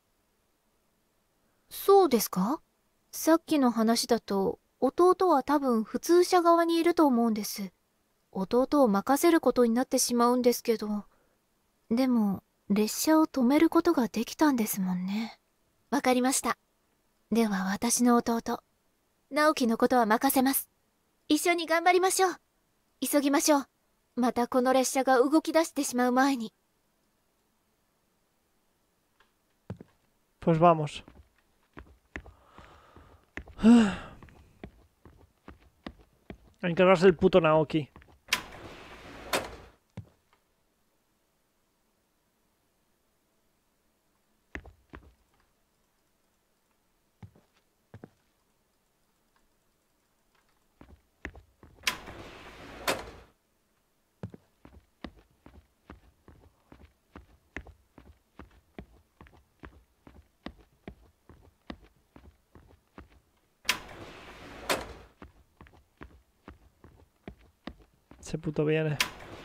そうですか？さっきの話だと弟は多分普通車側にいると思うんです。弟を任せることになってしまうんですけど。でも列車を止めることができたんですもんね。わかりました。では私の弟、直樹のことは任せます。一緒に頑張りましょう。急ぎましょう。またこの列車が動き出してしまう前に。 Pues vamos. A encargarse del puto Naoki. Ese puto viene.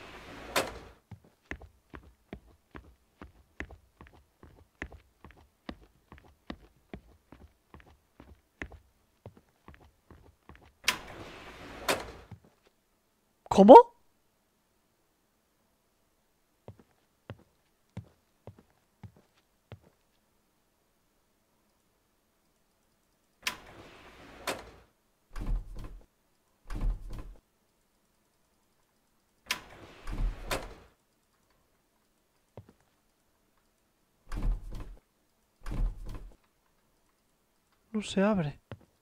¿Cómo? No se abre.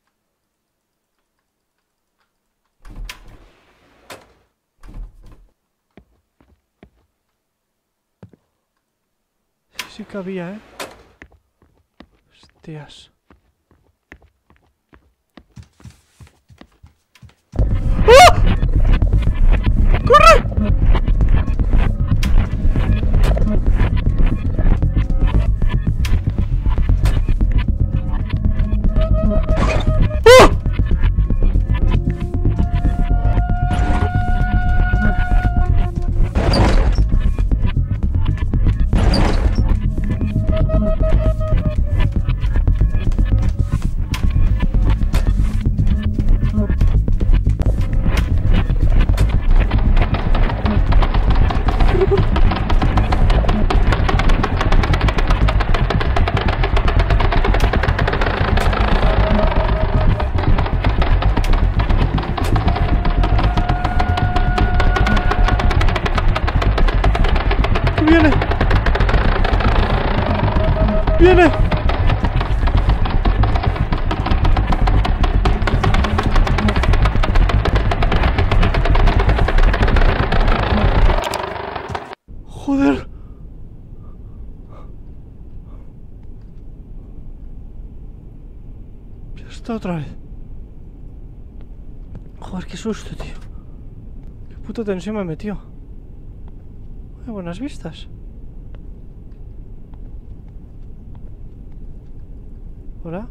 Sí, sí que había, ¿eh? Hostias. ¡Ah! ¡Corre! ¡Viene! ¡Viene! ¡Joder! Ya está otra vez. Joder, qué susto, tío. Qué puta tensión me metió. Qué buenas vistas. ¿Hola?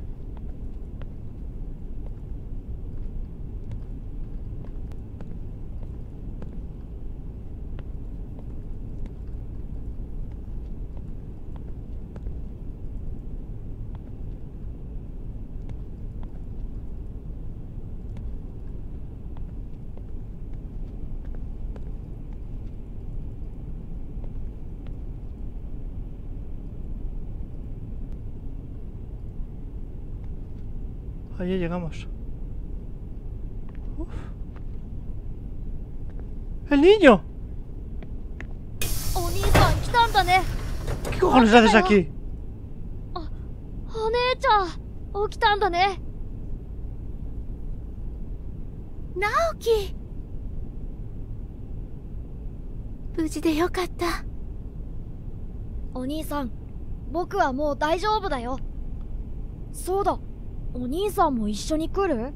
Ahí llegamos. Uf. ¡El niño! ¿Qué cojones haces aquí? お姉ちゃん起きたんだね。 直樹、無事でよかった。 お兄さん、僕はもう大丈夫だよ。そうだ、お兄さんも一緒に来る？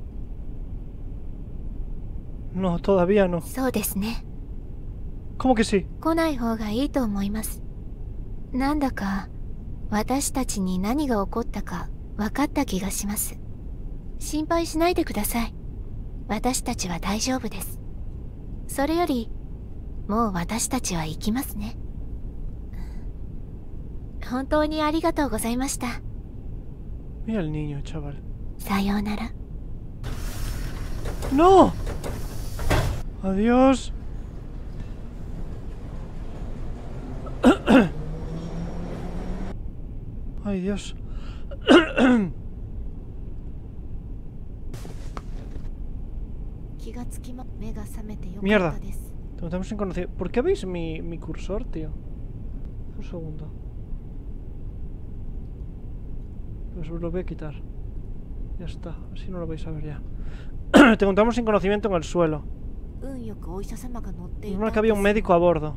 No, todavía no. そうですね。 ¿Cómo que sí? 来ない方がいいと思います。なんだか私たちに何が起こったか分かった気がします。心配しないでください。私たちは大丈夫です。それよりもう私たちは行きますね。本当にありがとうございました。 Mira el niño, chaval. さようなら。 ¡No! Adiós. Ay, Dios. Mierda. Tenemos inconocido. ¿Por qué veis mi, mi cursor, tío? Un segundo. Pues lo voy a quitar. Ya está. Así no lo vais a ver ya. Te encontramos sin conocimiento en el suelo. Normal que había un médico a bordo.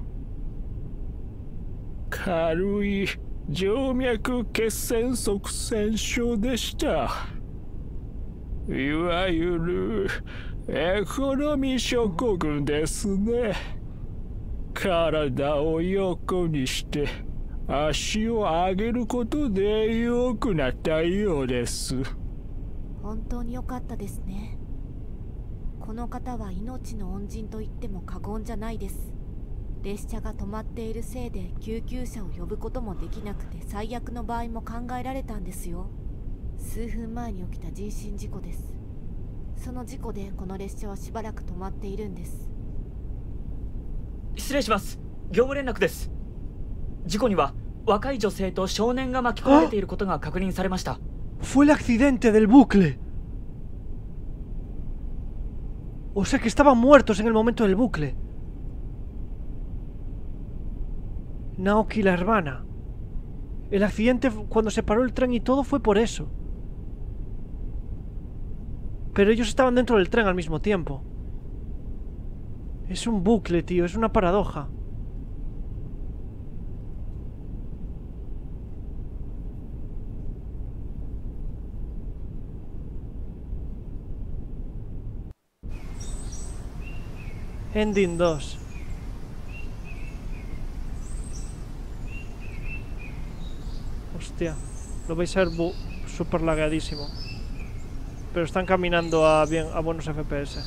軽い静脈血栓塞栓症でした。いわゆるエコノミー症候群ですね。体を横にして足を上げることで良くなったようです。 本当に良かったですね。 この方は命の恩人と言っても過言じゃないです。列車が止まっているせいで救急車を呼ぶこともできなくて最悪の場合も考えられたんですよ。数分前に起きた人身事故です。その事故でこの列車はしばらく止まっているんです。 失礼します。業務連絡です。事故には若い女性と少年が巻き込まれていることが確認されました。 Fue el accidente del bucle. O sea que estaban muertos en el momento del bucle. Naoki y la hermana. El accidente cuando se paró el tren y todo fue por eso. Pero ellos estaban dentro del tren al mismo tiempo. Es un bucle, tío, es una paradoja. Ending dos. Hostia, lo vais a ver súper lagadísimo. Pero están caminando a, bien, a buenos F P S.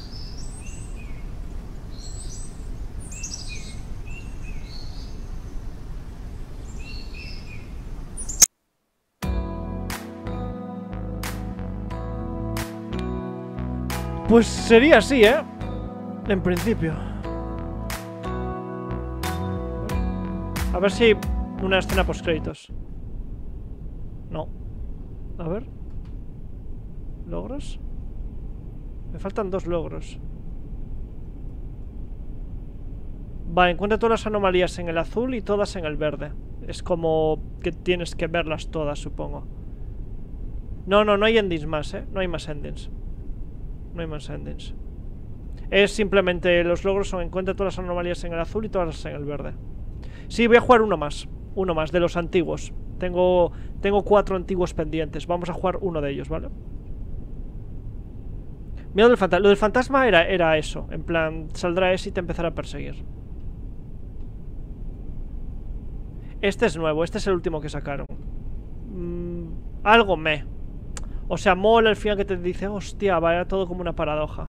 Pues sería así, ¿eh? En principio. A ver si hay una escena post créditos. No. A ver. ¿Logros? Me faltan dos logros. Vale, encuentra todas las anomalías en el azul y todas en el verde. Es como que tienes que verlas todas, supongo. No, no, no hay endings más, ¿eh? No hay más endings. No hay más endings. Es simplemente los logros son encuentra todas las anomalías en el azul y todas en el verde. Sí, voy a jugar uno más. Uno más, de los antiguos. Tengo, tengo cuatro antiguos pendientes. Vamos a jugar uno de ellos, ¿vale? Miedo del fantasma. Lo del fantasma era, era eso. En plan, saldrá ese y te empezará a perseguir. Este es nuevo. Este es el último que sacaron. Mm, algo me. O sea, mola el final que te dice, hostia, va, era todo como una paradoja.